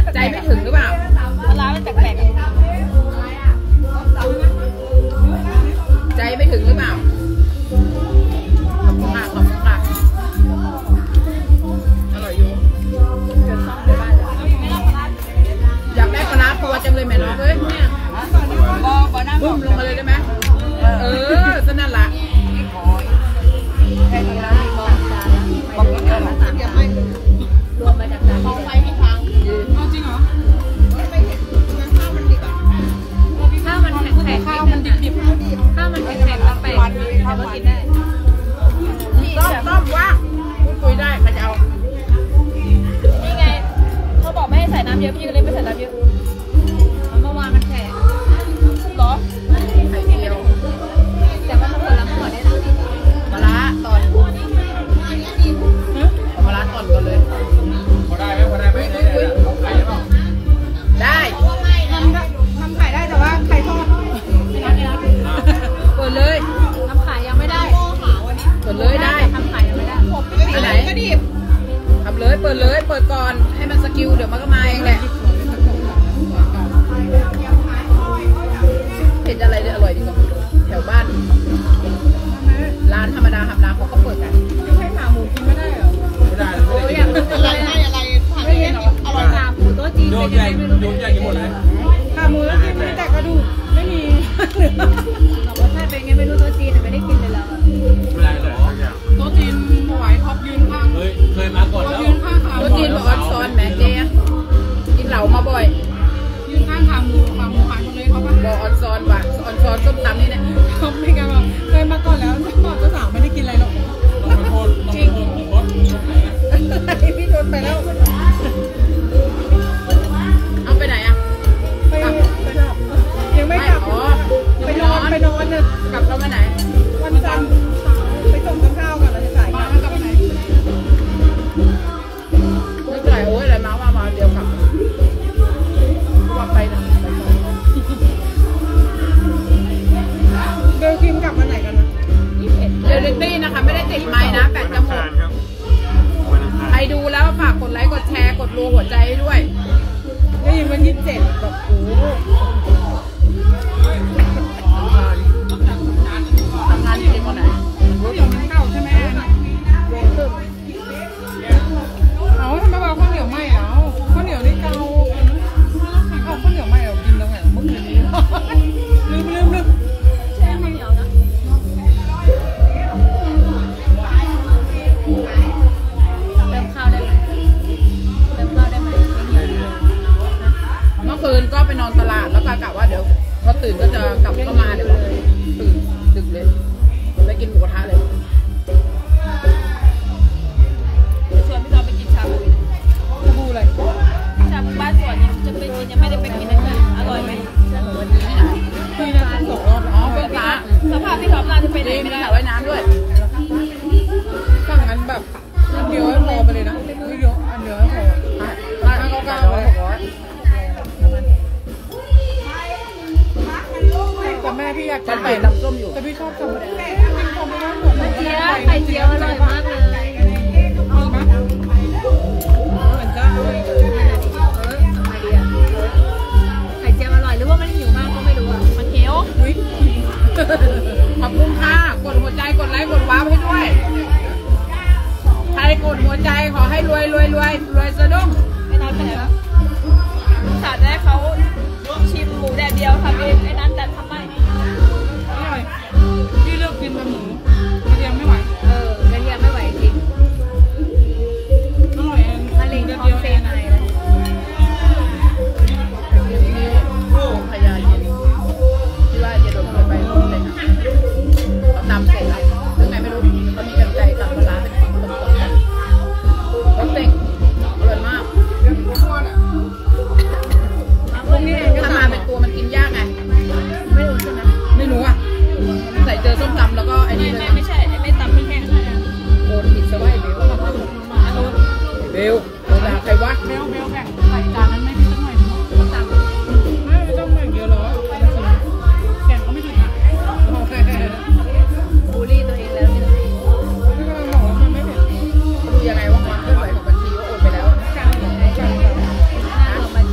ใจไม่ถึงหรือเปล่าปลาร้ามันแปลกๆใจไม่ถึงหรือเปล่าขอบคุณมากขอบคุณมากอร่อยอยู่อยากได้ปลาร้าตัวจังเลยแม่น้องเอ้ยบ่นั่งบุ้มลงมาเลยได้ไหมสนั่นละรวมมาจากจานมองไปไม่ฟังจริงเหรอข้าวมันแข็งๆข้าวมันดิบๆข้าวมันแข็งๆแล้วแปลกแต่ก็กินได้ต้มว่าคุยได้ใครจะเอานี่ไงเขาบอกไม่ให้ใส่น้ำเยอะพี่ก็เลยไม่ใส่น้ำเยอะเมื่อวานมันแข็งหรอไข่เจียวแต่ว่ามันคนละหม้อได้นะปลาร้าตอนปลาร้าตอนก่อนเลยพอได้ไหมได้ไข่หรือเปล่าได้ทำไข่ได้แต่ว่าไข่ทอดเปิดเลยทำไข่ยังไม่ได้เปิดเลยได้ทำไข่ยังไม่ได้ไปไหนก็ดิบทำเลยเปิดเลยเปิดก่อนให้มันสกิลเดี๋ยวมันก็มาเองแหละเห็นอะไรเนี่ยอร่อยดีกว่าแถวบ้านร้านธรรมดาเขาก็เปิดกันให้ขาหมูกินไม่ได้เหรอไม่ได้โอ้ยอยากอะไรไม่เห็นอร่อยขาหมูโต๊ะจีนเป็นยังไงไม่รู้โยนใหญ่กี่หมดเลยขาหมูแล้วกินแต่กระดูกไม่มีรสชาติเป็นไงไม่รู้โต๊ะจีนไม่ได้กินเลยแล้วไม่ได้เลยโต๊ะจีนไหวท็อปยืนข้างเคยมาก่อนแล้วโต๊ะจีนบอกออนซอนแหมเจ๊กินเหลามาบ่อยยืนข้างขาหมูขายหมดเลยเขาบอกออนซอนว่ะออนซอนส้มตำนี่เนี่ยเขาไม่กันว่าเคยมาก่อนแล้วบอกเจ้าสาวไม่ได้กินอะไรหรอกจริงพี่โดนไปแล้วเอาไปไหนอ่ะไปยังไม่กลับไปนอนเนี่ยกลับเราไปไหนวันจันทร์ไปส่งกับข้าวกันแล้วจะจ่ายกันกลับไปไหนไม่จ่ายโอ้ยอะไรมาเดี๋ยวกลับว่าไปนะเบลคิมกลับมาไหนกันนะเรียลลิตี้นะคะไม่ได้ติดไม้นะแบตจะหมดใครดูแล้วฝากกดไลค์กดแชร์กดรูหัวใจให้ด้วยได้ยินวัน27แบบโอ้ทำงานที่คนไหนเก่าใช่ไหมเอาทำไมบอกข้าวเหนียวไหมเอาข้าวเหนียวนี่เก่าเอาข้าวเหนียวไหมเอากินตรงไหนเมื่อคืนนี้ลืมใช่ข้าวเหนียวนะเติมข้าวได้ไหมเมื่อคืนก็ไปนอนตลาดแล้วก็กะว่าเดี๋ยวพอตื่นก็จะกลับเข้ามาเดี๋ยวตื่นดึกเลยไปกินหมูกระทะเลยชวนพี่จอไปกินชาบูเลยชาบูบ้านสวนจะไปกินยังไม่ได้ไปกินเลยอร่อยไหมพี่นะส่งรอบเป็นพระสภาพพี่ท็อปเราจะไปไหนไม่ไม่ได้ได้ไว้น้ำด้วยถ้างั้นแบบเดียวให้พอไปเลยนะไม่เยอะอันเดียวให้พอแต่แม่พี่อยากฉันไปน้ำส้มอยู่แต่พี่ชอบทำอะไรไข่เจียวอร่อยมากเลยเหมือนกันไข่เจียวอร่อยหรือว่ามันหิวมากก็ไม่รู้อ่ะมันเคี้ยวขอบคุณค่ะกดหัวใจกดไลค์กดว้าวให้ด้วยใครกดหัวใจขอให้รวยสะดุ้งไอ้นัทไปไหนวะสาดแรกเขาชิมหมูแดดเดียวทำเองไอ้นัทแต่ทำไม่อร่อยพี่เลือกกินกับหมูกระเทียมไม่ไหวกระเทียมไม่ไหวจริงอร่อยเองทะเลเดียวเซนอะไรแล้วพยาเย็นที่ว่าจะโดนไปนู่นเลยนะเขาตำเสร็จแล้วยังไงไม่รู้เขามีกันไก่ตัดปลาร้าเป็นตรงกันรสเต็งอร่อยมากถ้ามาเป็นตัวมันกินยากไงไม่รู้ใช่ไหมไม่รู้อ่ะใส่เจอส้มตำแล้วก็ไอ้นี่เลยไม่ใช่ไม่ตำไม่แห้งโอนผิดซะว่าไอ้เบลเบลด่าใครวะเบลแบ่งใส่จานนั้นไม่พี่ต้องหน่อยต้องตำไม่ต้องแบ่งเยอะหรอแข่งก็ไม่ถึงบูลลี่ตัวเองแล้วพี่กำลังบอกว่ามันไม่เผ็ดดูยังไงว่าความเคลื่อนไหวของบัญชีว่าโอนไปแล้วการ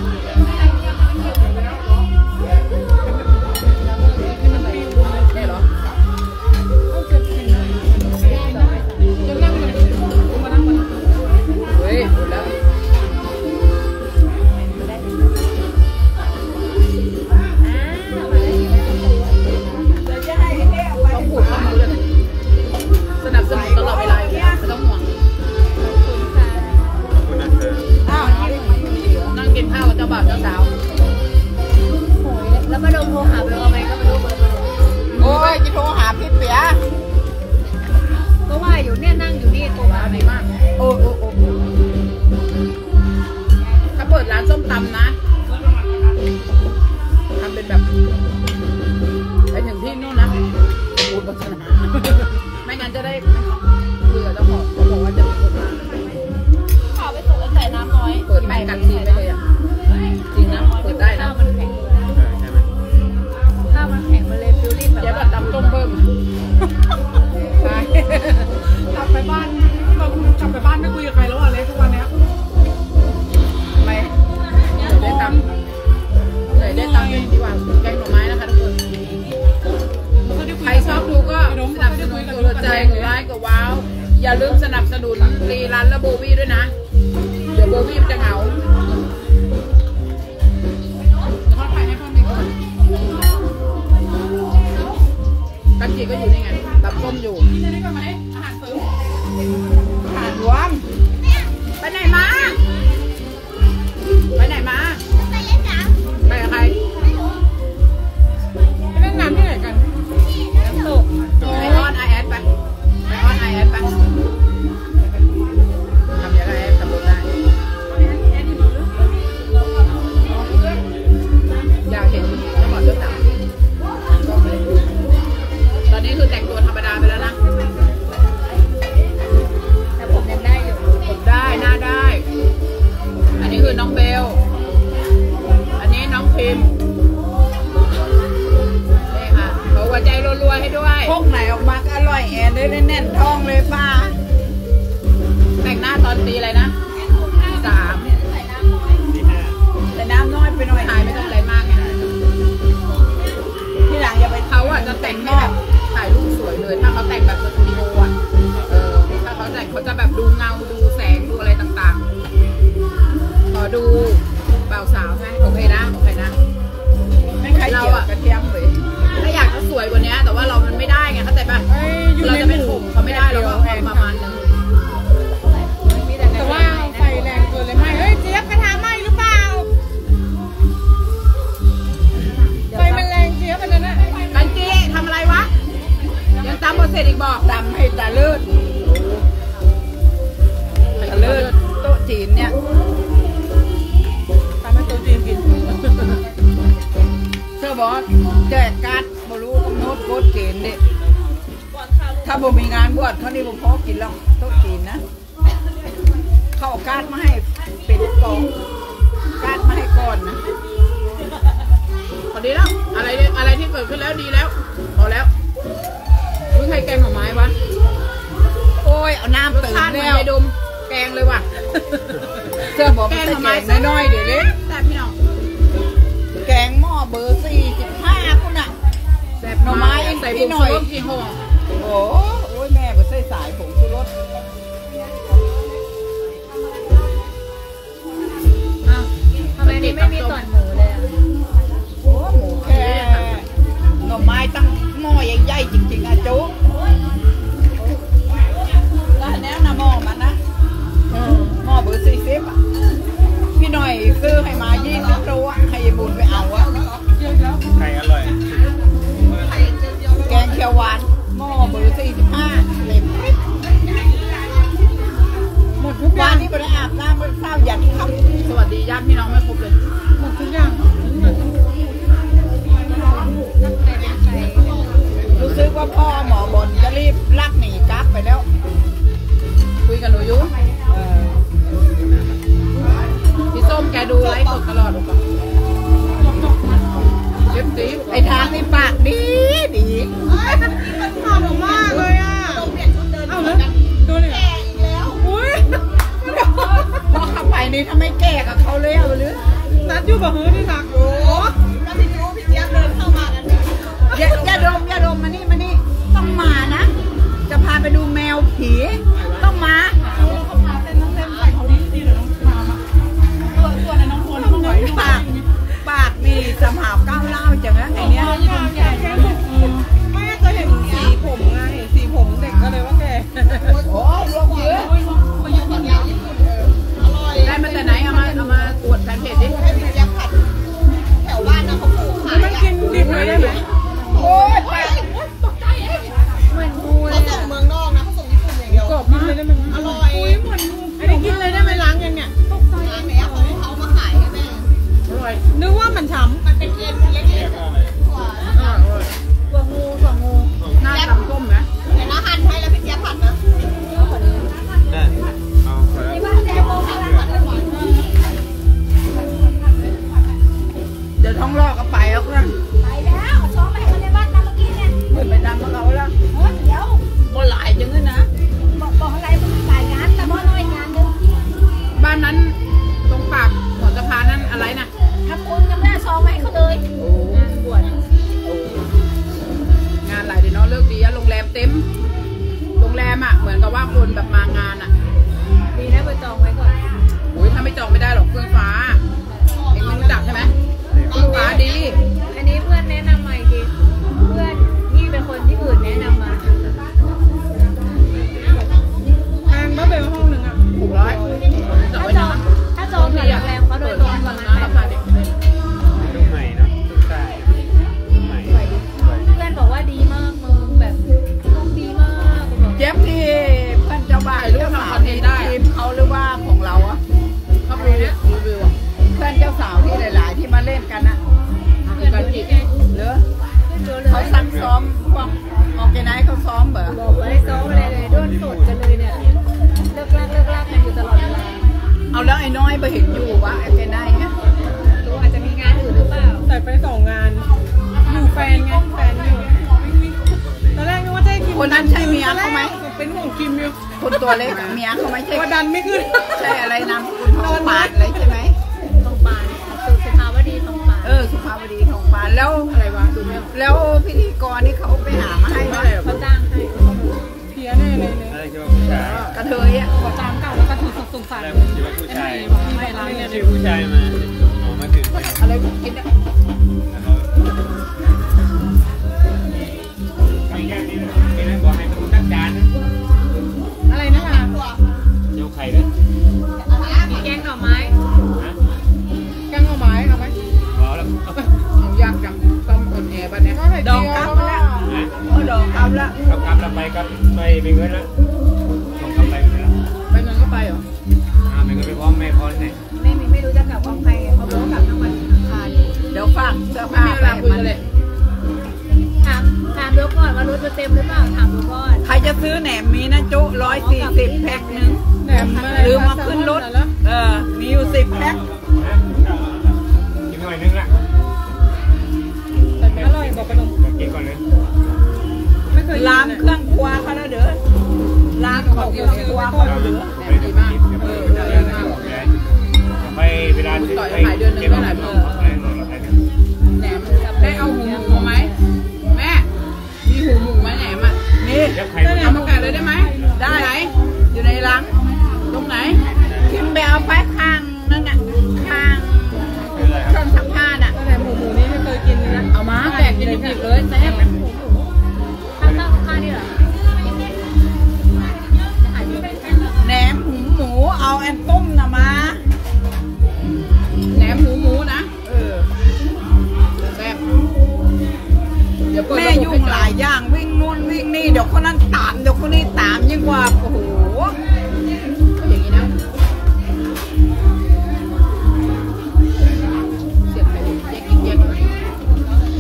อยู่เนี่ยนั่งอยู่นี่ตัวร้านไหนมากโอ้ถ้าเปิดร้านส้มตำนะทำเป็นแบบไปถึงที่นู่นนะบูดโฆษณาไม่งั้นจะได้คุยกับเจ้าของเขาบอกว่าจะมีคนมาขอไปส่งใส่น้ำน้อยเปิดแม่กันซีนไปเลยอ่ะจริงนะเปิดได้นะข้าวมันแข็งใช่ไหมข้าวมันแข็งมันเลยฟิลลิ่งแบบเจ๊บัดตำต้มเบิ้มใช่กลับไปบ้านไม่คุยกับใครแล้วอ่ะเล็กทุกวันเนี้ยไม่เหนื่อยได้ตำเองดีกว่าแกงหน่อไม้นะคะทุกคนใครชอบดูก็สนับสนุนตัวใจกดไลค์กดว้าวอย่าลืมสนับสนุนรีรันและโบวี่ด้วยนะเดี๋ยวโบวี่จะเหงาเขาถ่ายให้พ่อมีก่อนกันจีก็อยู่นี่ไงตำส้มอยู่นี่ได้ก่อนไหมอาหารเสริมหาดรวมไปไหนมาไปไหนมาไปกับใครไปเล่นน้ำที่ไหนกันน้ำตกไปออนไอแอดไปออนไอแอดไปทำยังไงทำรถได้อยากเห็นจังหวัดเลือกตั้งตอนนี้คือแต่งตัวธรรมดาไปแล้วนะแต่ผมยังได้อยู่ผมได้หน้าได้ อันนี้คือน้องเบล อันนี้น้องพิมพ์นี่ค่ะขอหัวใจรัวๆให้ด้วยพกไหนออกมาก็อร่อยแอนได้แน่นท้องเลยป้าแต่งหน้าตอนตีอะไรนะ3 ที่ห้าแต่น้ำน้อยไปหน่อยถ่ายไม่ต้องอะไรมากไงที่หลังอย่าไปเขาอ่ะจะแต่งให้แบบถ่ายรูปสวยเลย ถ้าเขาแต่งแบบสตูดิโออ่ะถ้าเขาแต่งเขาจะแบบดูเงาดูแสงดูอะไรต่างๆขอดูบ่าวสาวไหมโอเคนะไม่ใครเกี่ยวกระเทียมเลยถ้าอยากจะสวยกว่านี้แต่ว่าเรามันไม่ได้ไงเข้าใจป่ะเราจะเป็นผมเขาไม่ได้เราก็เอาประมาณนึงแต่ว่าไฟแรงเกินเลยไหมเฮ้ยเจี๊ยบกระทะไหมหรือเปล่าไฟมันแรงเจี๊ยบอันนั้นน่ะกันจีทำอะไรวะยังตามบทเสร็จอีกบอกตำให้ตาเลิศตาเลิศโต๊ะจีนเนี่ยทำให้โต๊ะจีนกินเธอบอกแจกการ์ดบ่รู้กำหนดโคตรเกณฑ์เด็ถ้าบ่มีงานบวชเขานี่บ่พอกินหรอกโต๊ะจีนนะเขาเอาการ์ดมาให้เป็นกองการ์ดมาให้ก่อนนะพอดีแล้วอะไรที่เกิดขึ้นแล้วดีแล้วพอแล้วรู้ใครแกงหน่อไม้วะโอ้ยเอาน้ำรสเติมชาติเหมือนแล้วยายดมแกงเลยว่ะเสื้อบอกมันใส่แกงน้อยๆเดี๋ยวนี้แต่พี่น้องแกงหม้อเบอร์45คุณน่ะแซ่บหน่อไม้ยังใส่นิผดงหน่อยชูรสกี่ห่อโอ้ยแม่บ่ใส่สายผงชูรสอ้าวทำไมนี่ไม่มีส่วนหมูเลยอ่ะโอ้หมูแค่หน่อไม้ตั้งหม้อใหญ่ๆจริงๆอ่ะจุ๊แล้วแนวนะหม้อมันนะหม้อเบอร์40อ่ะพี่หน่อยซื้อให้มา20ตัวให้ยายบุญไปเอาอ่ะไข่อร่อยแกงเขียวหวานหม้อเบอร์45เต็มหมดทุกอย่างนี่ไปได้อาบน้ำไปข้าวยันค่ำสวัสดีญาติพี่น้องไม่ครบเลยหมดทุกอย่าง รู้สึกว่าพ่อหมอบนจะรีบลักหนีกลับไปแล้วคุยกับหนูอยุพี่ส้มแกดูไลฟ์สดตลอดหรือเปล่าเจ็บตีไอ้ทางนี่ปากดีดีมันหอมมากเลยอ่ะเอาเลยดูเลยแล้วอุ้ยพอขับไปนี่ทำไมแก่กับเขาเลยอ่ะหรือนัดอยู่บ่ฮื้อนี่นักโอ้แล้วพี่จูพี่เจี๊ยบเดินเข้ามากันอย่าดมมานี่ต้องมานะ จะพาไปดูแมวผีต้องมาเขาพาเต้นใส่เขาดีเลยน้องมาตัวนั้นน้องคนต้องไหวปากนี่สำหาวก้าวเล่าจังนะไอเนี้ยไม่เคยเห็นสีผมไงสีผมเด็กก็เลยว่าแกโอ้ยลงเยอะได้มาแต่ไหนเอามาตรวจแฟนเพจดิแถวบ้านนะเขาปลูกขายมันกินดิบเลยได้ไหมโอ้ยไปเหมือนงูเลยส่งเมืองนอกนะเขาส่งญี่ปุ่นอย่างเดียวปากหัวสะพานนั่นอะไรนะทำบุญยังไม่ได้ซองมาให้เขาเลยโอ้งานบวชโอ้งานหลายเดี๋ยวน้องเลิกดีอะโรงแรมเต็มโรงแรมอะเหมือนกับว่าคนแบบมางานอะดีนะไปจองไว้ก่อนโอ้ยถ้าไม่จองไม่ได้หรอกเครื่องฟ้าเองไม่รู้จักใช่ไหมเครื่องฟ้าดีอันนี้เพื่อนแนะนำมาอีกทีเพื่อนนี่เป็นคนที่อื่นแนะนำมาทางบ้าเบลห้องหนึ่งอ่ะ 600จองไว้นะถ้าจองกับโรงแรมเขาโดยตรงประมาณราคาเด็กลูกใหม่เนาะลูกชายลูกใหม่สวยดีเพื่อนบอกว่าดีมากมึงแบบต้องดีมากบอกเจ็บที่เพื่อนเจ้าบ่าวเจ้าสาวที่ทีมเขาหรือว่าของเราอ่ะเขาไปเนี่ยรีวิวอะเพื่อนเจ้าสาวที่หลาย ๆ ที่มาเล่นกันอ่ะเพื่อนดูดิไงเหรอเพื่อนดูเลยเขาซักซ้อมพวกออกแกไนท์เขาซ้อมเบอบอกว่าให้ซ้อมอะไรเลยด้วนสดกันเลยเนี่ยเลิกลากกันอยู่ตลอดเวลาเอาแล้วไอ้น้อยไปเห็นอยู่วะออกแกไนท์เนี่ยรู้อาจจะมีงานอื่นหรือเปล่าแต่ไป2 งาน อยู่แฟนไงแฟนอยู่ตอนแรกนึกว่าจะให้คิมคนนั้นใช่เมียเขาไหมเป็นห่วงคิมอยู่คนตัวเล็กอะเมียเขาไม่ใช่ว่าดันไม่ขึ้นใช่อะไรนามสกุลทองปานอะไรใช่ไหมทองปานสุภาวดีทองปานสุภาพดีทองปานแล้วอะไรวะดูเนี่ยแล้วพิธีกรนี่เขาไปหามาให้ไหมเขาจ้างให้เพี้ยแน่เลยเนี่ยอะไรคิดว่าผู้ชายกระเทยอ่ะขอตามเก่าแล้วก็ถูกสงสารอะไรผมคิดว่าผู้ชายมีใบร้ายเนี่ยชื่อผู้ชายมาออกมาถึงแล้วอะไรกินอะเขามีแค่นี้นะมีนะบอกให้มาดูนักจานนะอะไรนะคะเจ้าไข่ด้วยมีแกงหน่อไม้ฮะแกงเอาไม้เอาไหมบอกแล้วของยากจังต้มคนแอร์บ้านเนี้ยก็ไข่ดเจีองยวกับก็ละฮะดองกับละเขากำลับไปก็ไปเป็นเงินแล้วส่งกลับไปเป็นเงินแล้วไปเงินก็ไปเหรอเป็นเงินไปพร้อมแม่พร้อมไหนไม่รู้จะกลับกับใครเขาบอกกลับทั้งวันอังคารเดี๋ยวฝากเสื้อไม่ผ้ามีเวลาคุยกันเลยถามดูก่อนว่ารถจะเต็มหรือเปล่าถามดูก่อนใครจะซื้อแหนมมีนะจุ140 แพ็คหนึ่งแหนมอะไรลืมมาขึ้นรถแล้วมีอยู่10 แพ็คนะกินหน่อยนึงละอร่อยบอกกระดมเดี๋ยวกินก่อนเลยไม่เคยล้างเครื่องครัวเขาแล้วเด้อล้างของเครื่องครัวเขาแล้วเด้อไปดูคลิปเดี๋ยวไปดูเดี๋ยวไปเวลาเก็บของแหนมได้เอาหูหมูไหมแม่มีหูหมูไหมแหนมอ่ะนี่เก็บไข่เอามาไก่เลยได้ไหมได้ไหนอยู่ในล้างตรงไหนทิมไปเอาไปข้างนั่นน่ะข้างเครื่องซักผ้าน่ะแต่หมูนี่ไม่เคยกินเลยนะเอามาแกะกินดิบๆเลยแซ่บข้างข้างนี่เหรอแหนมหูหมูเอาแอนต้มน่ะมาแหนมหูหมูนะแซ่บเดี๋ยวเปิดแม่ระบบยุ่ให้งหลายอย่างวิ่งนู่นวิ่งนี่เดี๋ยวคนนั้นตามเดี๋ยวคนนี้ตามยิ่งกว่าโอ้โหอย่างนี้นะเสียบไปดิแยกกินแยก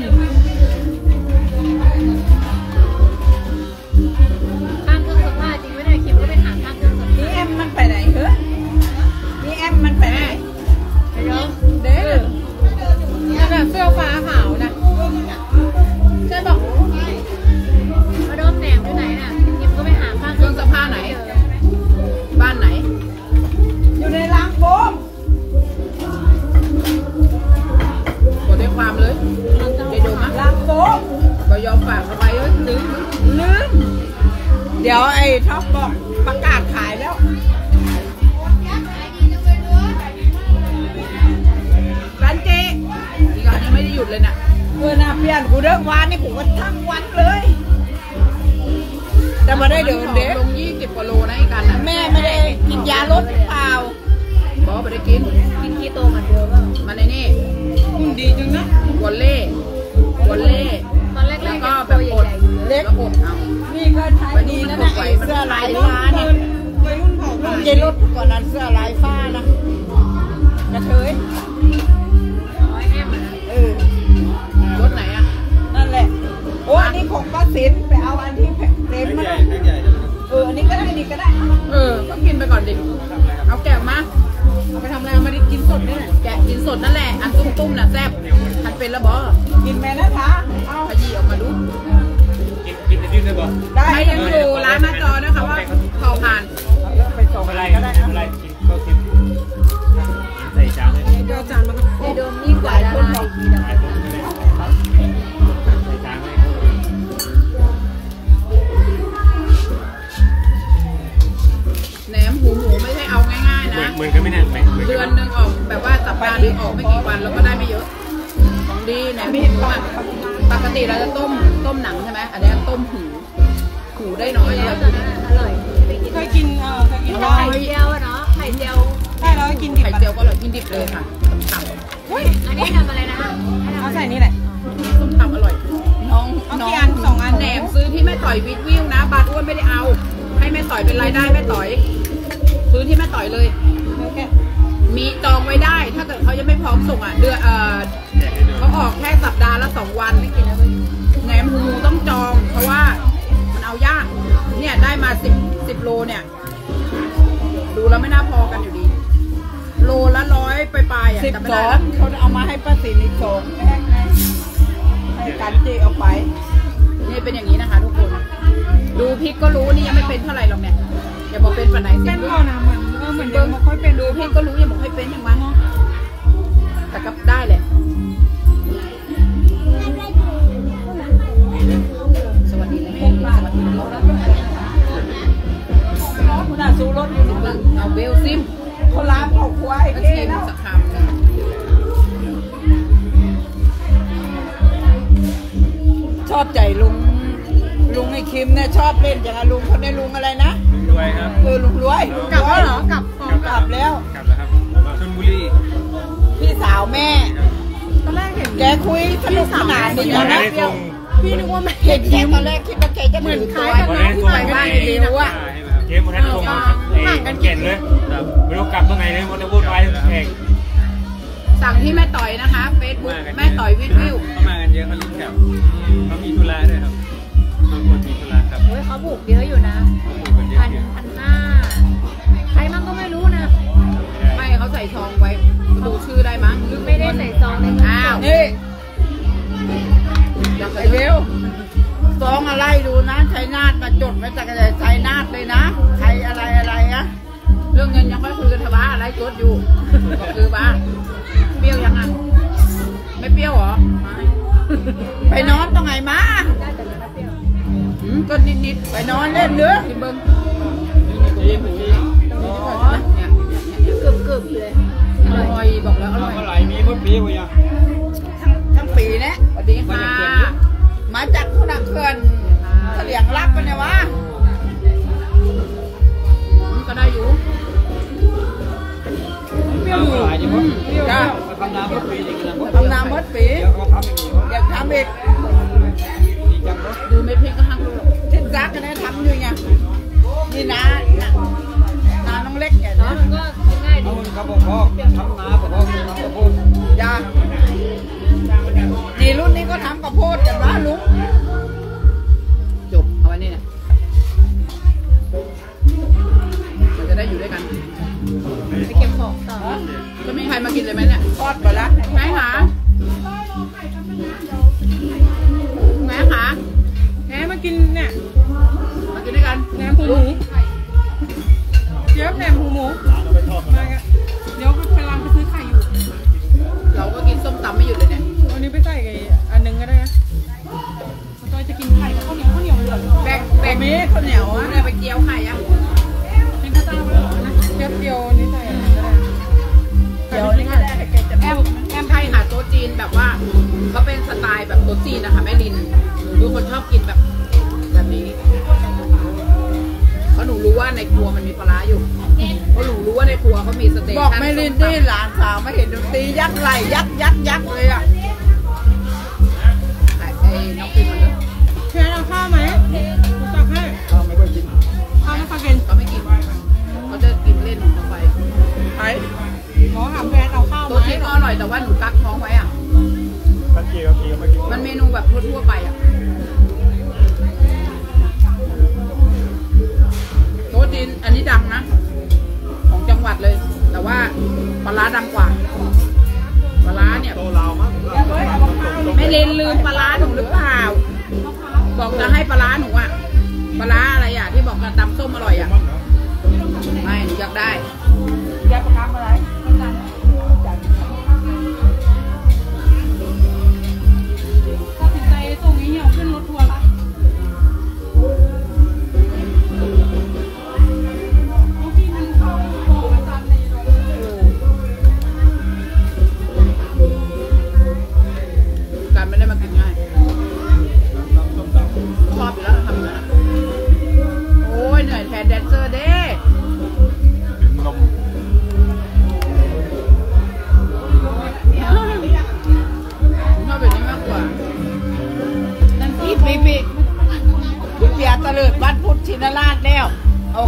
ข้างเครื่องซักผ้าจริงไม่ได้คิมก็ไปถามข้างเครื่องซักผ้านี่แอมมันไปไหนเหรอนี่แอมมันไปไหนเนาะเด้อนี่แบบเสื้อฟ้าขาวนะใช่บอกมาโดนแหนมที่ไหนน่ะคิมก็ไปหาข้างเครื่องซักผ้าไหน บ้านไหนอยู่ในล้างโฟมกดด้วยความเลยไปดูมั้ยล้างโฟมบอยอมฝากเอาไปเอ้ยลืมเดี๋ยวไอ้ท็อปบอกประกาศขายแล้วร้านเจอีกอันยังไม่ได้หยุดเลยน่ะน่าเปลี่ยนกูเลิกวานนี่กูก็ทั้งวันเลย แต่มาได้เดินเด็กลง20 กว่าโลนะอีกอันน่ะแม่ไม่ได้กินยาลดเปล่าบอกไม่ได้กินกินคีโตเหมือนเดิมป่ะมันในนี่หุ่นดีจังนะวอลเล่วอลเล่ตอนแรกๆแล้วยังก็ตัแบบวอดใหญ่ๆอยู่เลยแล้วอดเอานี่ก็ใช้ดีนะนะไอ้เสื้อลายฟ้าเนี่ยวัยรุ่นเผาผลาญเจลดก่อนนั้นเสื้อลายฟ้านะกระเทยร้อยแอมนะรถไหนอ่ะนั่นแหละ โอ้อันนี้ของป้าสินไปเอาอันที่เต็มมา อันนี้ก็ได้นี่ก็ได้ก็กินไปก่อนดิ เอาแกะมาเอาไปทำอะไรเอามาได้กินสดนี่แหละแกะกินสดนั่นแหละ อันตุ้มๆน่ะแซ่บทันเป็นแล้วบอกินแม่นะคะเอาขยี้ออกมาดูกินจะดิ้นได้ป่ะได้ใครยังอยู่ร้านหน้าจอนะคะว่าเขาผ่านไปส่งอะไรก็ได้นะอะไรกินก็กินเดือนหนึ่งออกแบบว่าสัปดาห์หนึงออกไม่กี่วันเราก็ได้ไม่เยอะของดีเนี่ยไม่เห็นว่าปกติเราจะต้มหนังใช่ไหมอันนี้ต้มหูได้น้อยเลยอร่อยเคยกินเคยกินไข่เจียวเนาะไข่เจียวใช่แล้วก็กินดิบไข่เจียวก็อร่อยกินดิบเลยค่ะส้มตอุ้ยอันนี้ทำอะไรนะเอาใส่นี่แหละำส้มตำอร่อยน้องเอากี่อัน2 อันแหนมซื้อที่แม่ต่อยวิทวิวนะบาทอ้วนไม่ได้เอา ให้แม่ต่อยเป็นรายได้แม่ต่อยซื้อที่แม่ต่อยเลยโอเคมีจองไว้ได้ถ้าเกิดเขายังไม่พร้อมส่งอ่ะเดือนเขาออกแค่สัปดาห์ละ2 วันไม่กินแล้วแหนมหูต้องจองเพราะว่ามันเอายากเนี่ยได้มา10โลเนี่ยดูแล้วไม่น่าพอกันอยู่ดีโลละ100ไปอ่ะแต่ไม่ได้ละเขาเอามาให้ป้าสินอีก2แพ็คไงให้กันจีเอาไปนี่เป็นอย่างนี้นะคะ ทุกคนดูพริกก็รู้นี่ยังไม่เป็นเท่าไหร่หรอกเนี่ยอย่าบอกเป็นปันไหนสิเป็นพอนะเหมือนเดิมไม่ค่อยเป็นดูพริกก็รู้อย่าบอกให้เป็นอย่างมันแต่ก็ได้แหละสวัสดีเลยสวัสดีเลยคุณอาซูรถอยู่เอาเบลซิมเขาล้างเขาควายก็เท่ชิมแล้วสักคำหนึ่งชอบใจลุงไอ้คิมเนี่ยชอบเล่นอย่างลุงคนในลุงอะไรนะรวยครับลุงรวยกลับแล้วเหรอกลับกลับแล้วกลับแล้วครับชลบุรีพี่สาวแม่ตอนแรกเห็นแกคุยสนุกสนานดีวันนะได้ส่งพี่นึกว่าไม่เห็นแกตอนแรกคิดว่าแกจะถือตัววันได้ส่งไปบ้านเร็วอ่ะเกมวันนั้นส่งเก่งเลยไม่รู้กลับตรงไหนเลยมันจะวุ่นวายเองสั่งที่แม่ต่อยนะคะเฟซบุ๊กแม่ต่อยวิทวิวเขามากันเยอะเขารีบกลับเขามีธุระด้วยครับบางคนมีธุระครับโอ้ยเขาบุกเยอะอยู่นะอยู่กันเยอะ 1,500ใครมั่งก็ไม่รู้นะไม่เขาใส่ซองไว้ดูชื่อได้มั้งไม่ได้ใส่ซองในกระอ้าเป๋าวนี่อยากไอ้ใส่เบเบลลซองอะไรดูนะชัยนาทมาจดไว้จากชัยนาทเลยนะใครอะไรนะเรื่องเงินยังค่อยคุยกันเถอะบ้าอะไรจดอยู่ก็คือบ้าเปรี้ยวยังอ่ะไม่เปรี้ยวเหรอไม่ไปนอนตรงไหนมาได้แต่ละเปรี้ยวก็นิดไปนอนเล่นเนื้อๆกินเบิ้งอ๋อเนี่ยกรึบๆเลยอร่อยบอกแล้วอร่อยเมื่อไหร่มีเมื่อปีวะยังทั้งปีเนี่ยสวัสดีค่ะมาจากคุณเขื่อนเฉลียงรับกันเนี่ยวะก็ได้อยู่เปรี้ยวหลายจังวะจ้าทำน้ำเมื่อปีจริงนะทำนาหมดปีเดี๋ยวเขาทำอย่างนี้อยากทำอีกดีจังเนาะดูเม็ดพริกก็ห้างลูกทิศซักกันนะทำอยู่ไงนี่นาน้องเล็กแกเนาะนะมันก็ง่ายดีเอาเขาบอกพ่อทำนาบอกพ่อคือน้ำกระพุ้จ้านี่รุ่นนี้ก็ทำกระโพดกันวะลุงจบเอาไว้นี่เนี่ยมันจะได้อยู่ด้วยกันไปเก็บของต่อจะมีใครมากินเลยไหมเนี่ยทอดไปละไงคะไงคะแหมมากินเนี่ยมากินด้วยกันแหนมหูหมูเจี๊ยบแหนมหูหมูมากันเดี๋ยวไปร้านไปซื้อไข่อยู่เราก็กินส้มตำไม่หยุดเลยเนี่ยวันนี้ไปใส่อันนึงก็ได้นะตอยจะกินไข่ข้าวเหนียวเหลืองแบ่งแต่มีข้าวเหนียวอ่ะเนี่ยไปเกี๊ยวไข่อะกินข้าวเจ้านะเจี๊ยบเดียวนี่ใส่อะไรก็ได้เดี๋ยวนี่ก็ได้ให้แกจะแอมใช่ค่ะโต๊ะจีนแบบว่าเขาเป็นสไตล์แบบโต๊ะจีนนะคะแม่ลินหนูเป็นคนชอบกินแบบนี้เพราะหนูรู้ว่าในครัวมันมีปลาร้าอยู่เพราะหนูรู้ว่าในครัวเขามีสเต็กบอกไม่ลินนี่หลานสาวมาเห็นดนตรียักษ์ไหลยักษ์เลยอ่ะไอ้น้องปิมมันเลยเชิญเอาข้าวไหมตักให้ข้าวไม่ค่อยกินข้าวไม่ค่อยกินเขาไม่กินเขาจะกินเล่นลงไปไอ้หมอถามแฟนเอาข้าวไหมโต๊ะจีนก็อร่อยแต่ว่าหนูกักท้องไว้อะตั้งกี่ก็ไม่กินมันเมนูแบบทั่วๆไปอะโต๊ะจีนอันนี้ดังนะของจังหวัดเลย แต่ว่าปลาร้าดังกว่าปลาร้าเนี่ยโตเรามั้งไม่เลนลืมปลาร้าหนูหรือเปล่า บอกจะให้ปลาร้าหนูอะปลาร้าอะไรอะที่บอกกระตำส้มอร่อยอะไม่หนูอยากได้อยากทำอะไรตัดสินใจส่งไอ้เหี่ยวขึ้นรถทัวร์ละที่มันเข้าบอกอาจารย์ในโรง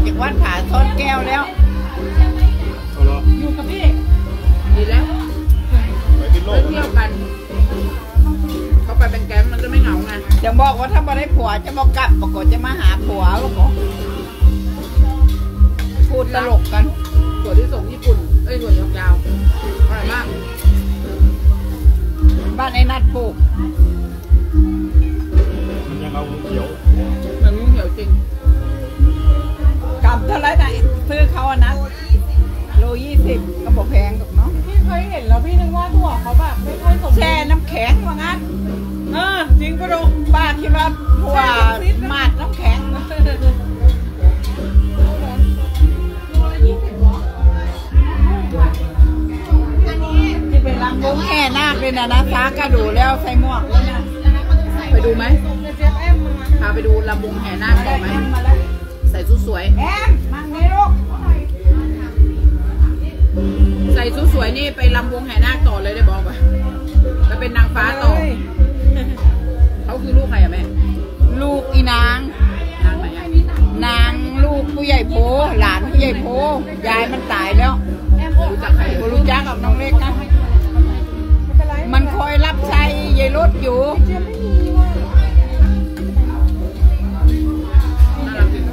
จากวัดผาซ่อนแก้วแล้วเอาเหรออยู่กับพี่ดีแล้วไปกินโลไปกเที่ยวกันเขาไปเป็นแก๊งมันจะไม่เหงาไงจะบอกว่าถ้าบ่ได้ผัวจะบอกกลับบอกว่าจะมาหาผัวบอกพูดตลกกันถั่วที่ส่งญี่ปุ่นถั่วยาวๆอร่อยมากบ้านไอ้นัดปลูกมันยังเอาเขียวเหมือนงูเหี่ยวจริงกลับเท่าไรไหนซื้อเขาอันนั้นโล20ก็บอกแพงหรอกเนาะพี่เคยเห็นแล้วพี่นึกว่าถั่วเขาแบบไม่ค่อยสมบูรณ์แช่น้ำแข็งว่างั้นจริงปะดูป้าคิดว่าถั่วมาดน้ำแข็ง ที่เป็นลำวงแห่นาคเลยนะฟ้ากระดูแล้วใส่หมวกแล้วนะไปดูไหมเจี๊ยบแอมมาพาไปดูลำวงแห่นาคต่อไหมมาแล้วใส่ชุดสวยแอมมังนี่ลูกใส่ชุดสวยนี่ไปลำวงแห่นาคต่อเลยได้บอกป่ะไปเป็นนางฟ้าต่อเขาคือลูกใครอะแม่ลูกอีนางนางไหนอะนางลูกผู้ใหญ่โพหลานผู้ใหญ่โพยายมันตายแล้วรู้จักใครบ่รู้จักกับน้องเล็กนะมันคอยรับใช้ยายรถอยู่น่ารักจริง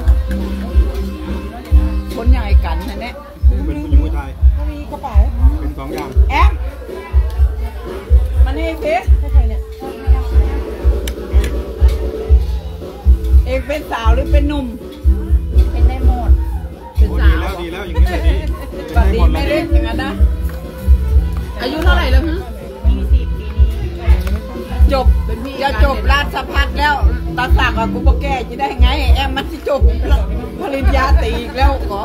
คนใหญ่กันนะเนี่ยเป็นผู้หญิงผู้ชายมีกระเป๋าเป็นสองอย่างแอมมานี่สิให้ใครเนี่ยเองเป็นสาวหรือเป็นหนุ่ม เป็นได้หมดเป็นโอ้สาวดีแล้วอย่างนี้เลยดีปฏิไม่เล่นอย่างนั้นนะอายุเท่าไหร่แล้วฮะจบจะจบราชพัฒแล้วตาสักกับกูปแก้จะได้ไง แอมมันจะจบปริญญาตรีอีกแล้วขอ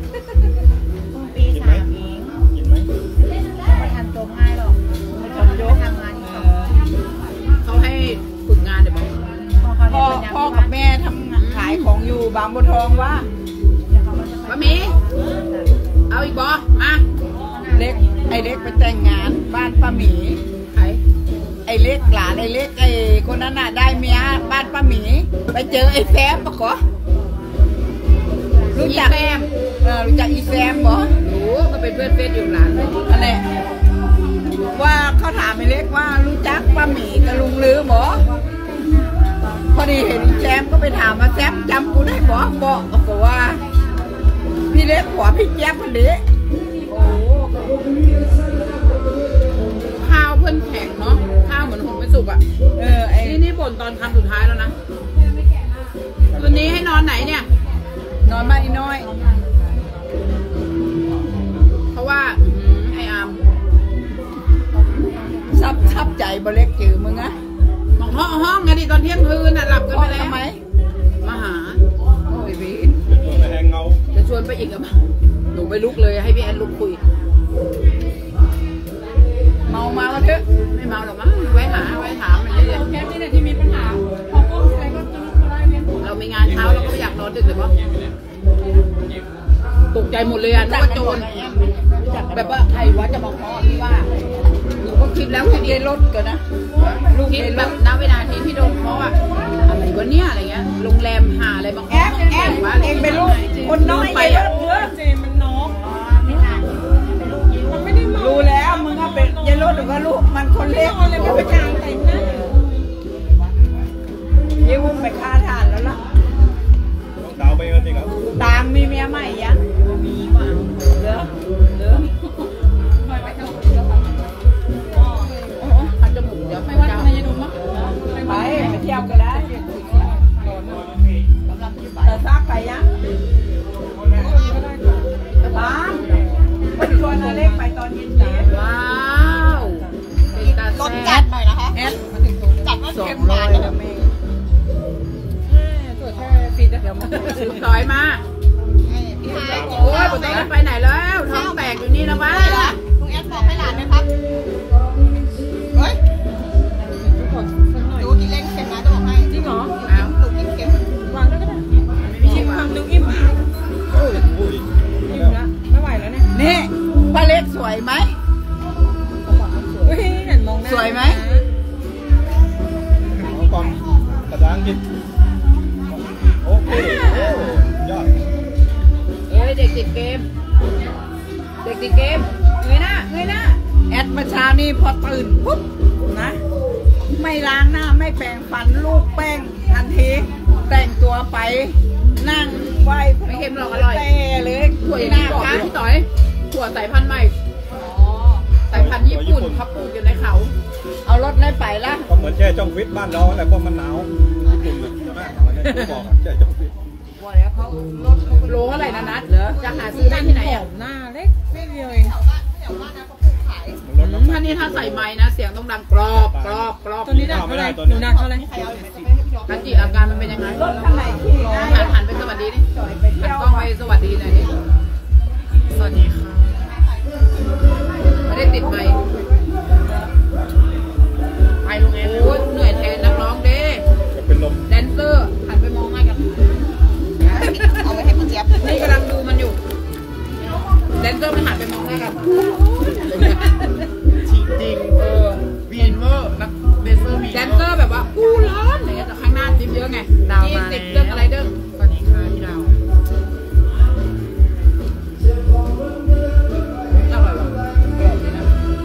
กินไหมกินไหมทำยกเขาให้ฝึกงานเดี๋ยวบอกพ่อกับแม่ทำขายของอยู่บางบัวทองว่าป้าหมีเอาอีกบอมาเล็กไอ้เล็กไปแต่งงานบ้านป้าหมีใครไอ้เล็กหลานไอ้เล็กไอ้คนนั้นน่ะได้เมียบ้านป้าหมี ไปเจอไอ้แซมปะกอรู้จักแซมรู้จักอีแซมบ่รู้ก็เป็นเพื่อนเฟซอยู่หลานเลยอันนี้ว่าเขาถามไอ้เล็กว่ารู้จักป้าหมีกับลุงลือบ่พอดีเห็นแซมก็ไปถามว่าแซมจำกูได้บ่บอกว่า พี่เล็กหัวพี่แจ๊บคนนี้ข้าวเพื่อนแข็งเนาะข้าวเหมือนหุงไม่สุกอ่ะไอ้นี่บ่นตอนคำสุดท้ายแล้วนะคืนนี้ให้นอนไหนเนี่ยนอนมาอีน้อยเพราะว่าไออาร์มซับใจบ่เล็กจือมึงอะห้องไงดิตอนเที่ยงคืนน่ะหลับกันไปแล้วทำไมมาหาโอ้ยวีเป็นตัวไปแหงเงาจะชวนไปอีกอ่ะหนูไปลุกเลยให้พี่แอนลุกคุยเมามาแล้วเถอะไม่เมาหรอกมั้งไว้ถามมันเรื่อยแค่นี้เนี่ยที่มีปัญหาพอก้มอะไรก็จะลุกมาได้เนี่ยๆเรามีงานเช้าเราก็ไม่อยากนอนดึกเลยมั้งตกใจหมดเลยอ่ะนึกว่าโจรแบบว่าใครวะจะมาเคาะพี่ว่าหนูก็คิดแล้วลูคิกดเยอีกรถกันนะลูกคิดเยรแบถบณเวลาที่พี่โดนเคาะอ่ะอะไรวะเนี่ยอะไรเงี้ยโรงแรมหาอะไรบางแอมเองเป็นลูกคนน้อยไปเยอ่ะรถเยอะเจมมันน้องมันไม่ได้เมารู้แล้วมึงก็เป็นเยรถหรือว่าลูกมันคนไม่เล็กนอนเลยไม่ไปกลางแต่งหน้ายิ้มไปฆ่าทานแล้วล่ะดาวไปกันจริงครับตามมีเมียใหม่ยังมีว่ะเหลือพันจมูกเดี๋ยวไปวัดเจ้านายดุมมั้งไปเที่ยวกันได้แต่ซักไปยังตามวันชวนอาเล็กไปตอนเย็นเย็นว้าวเป็นตารถแซ่จัดบหน่อยนะคะแอดจัดว่าเค็มหวานนะแม่ตรวจแค่ฟีดเดี๋ยวมันซื้อซอยมาโอ้ยปกติไปไหนแล้วท้องแตกอยู่นี่นะวะลุงแอดบอกให้หลานไหมครับเฮ้ยสักหน่อยดูที่เล่นเค็มนะจะบอกให้จริงเหรออ้าวดูกินเค็มวางได้ก็ได้ชิมความดูอิ่มอุ้ยอิ่มละไม่ไหวแล้วเนี่ยนี่ป้าเล็กสวยไหมเฮ้ยเห็นมองหน้าสวยไหมเอาก่อนกระด้างกินโอเคโอ้ยอดฮ้ยเด็กติดเกม เด็กติดเกมเงยหน้าแอดประชานี่พอตื่นปุ๊บนะไม่ล้างหน้าไม่แปรงฟันลูกแป้งทันทีแต่งตัวไปนั่งไหวไม่เค็มหรอกอร่อยแต่เลยถั่วอย่างนี้บอกอยู่พี่ต่อยถั่วสายพันธุ์ใหม่สายพันธุ์ญี่ปุ่นเขาปลูกอยู่ในเขาเอารถได้ไปละก็เหมือนแช่จ้องฟิตบ้านเราแหละเพราะมันหนาวญี่ปุ่นใช่ไหมเขาบอกแช่จ้องฟิตบอกแล้วเขารถเขาโลเท่าไหร่นะนัดเหรอจะหาซื้อได้ที่ไหนอ่ะหน้าเล็กนิดเดียวเองถ้านี่ถ้าใส่ไม้นะเสียงต้องดังกรอบกรอบกรอบตัวนี้ดักเท่าไหร่หนูดักเท่าไหร่กันจิอาการมันเป็นยังไงรถคันไหนขี่นะหันไปสวัสดีนี่หันกล้องไปสวัสดีหน่อยดิสวัสดีค่ะไม่ได้ติดไมค์ไปลุงเองโอ้ยเหนื่อยแทนนักร้องเด้จะเป็นลมแดนเซอร์หันไปมองหน้ากันเอาไว้ให้พี่เจี๊ยบนี่กำลังดูมันอยู่แดนเซอร์มันหันไปมองหน้ากันจริงวีนเวอร์นักแดนเซอร์แดนเซอร์แบบว่าอู้ร้อนอะไรเงี้ยแต่ข้างหน้าจิ๊บเยอะไง20เรื่องอะไรเด้อสวัสดีค่ะพี่ดาวอร่อยว่ะกรอบดีนะ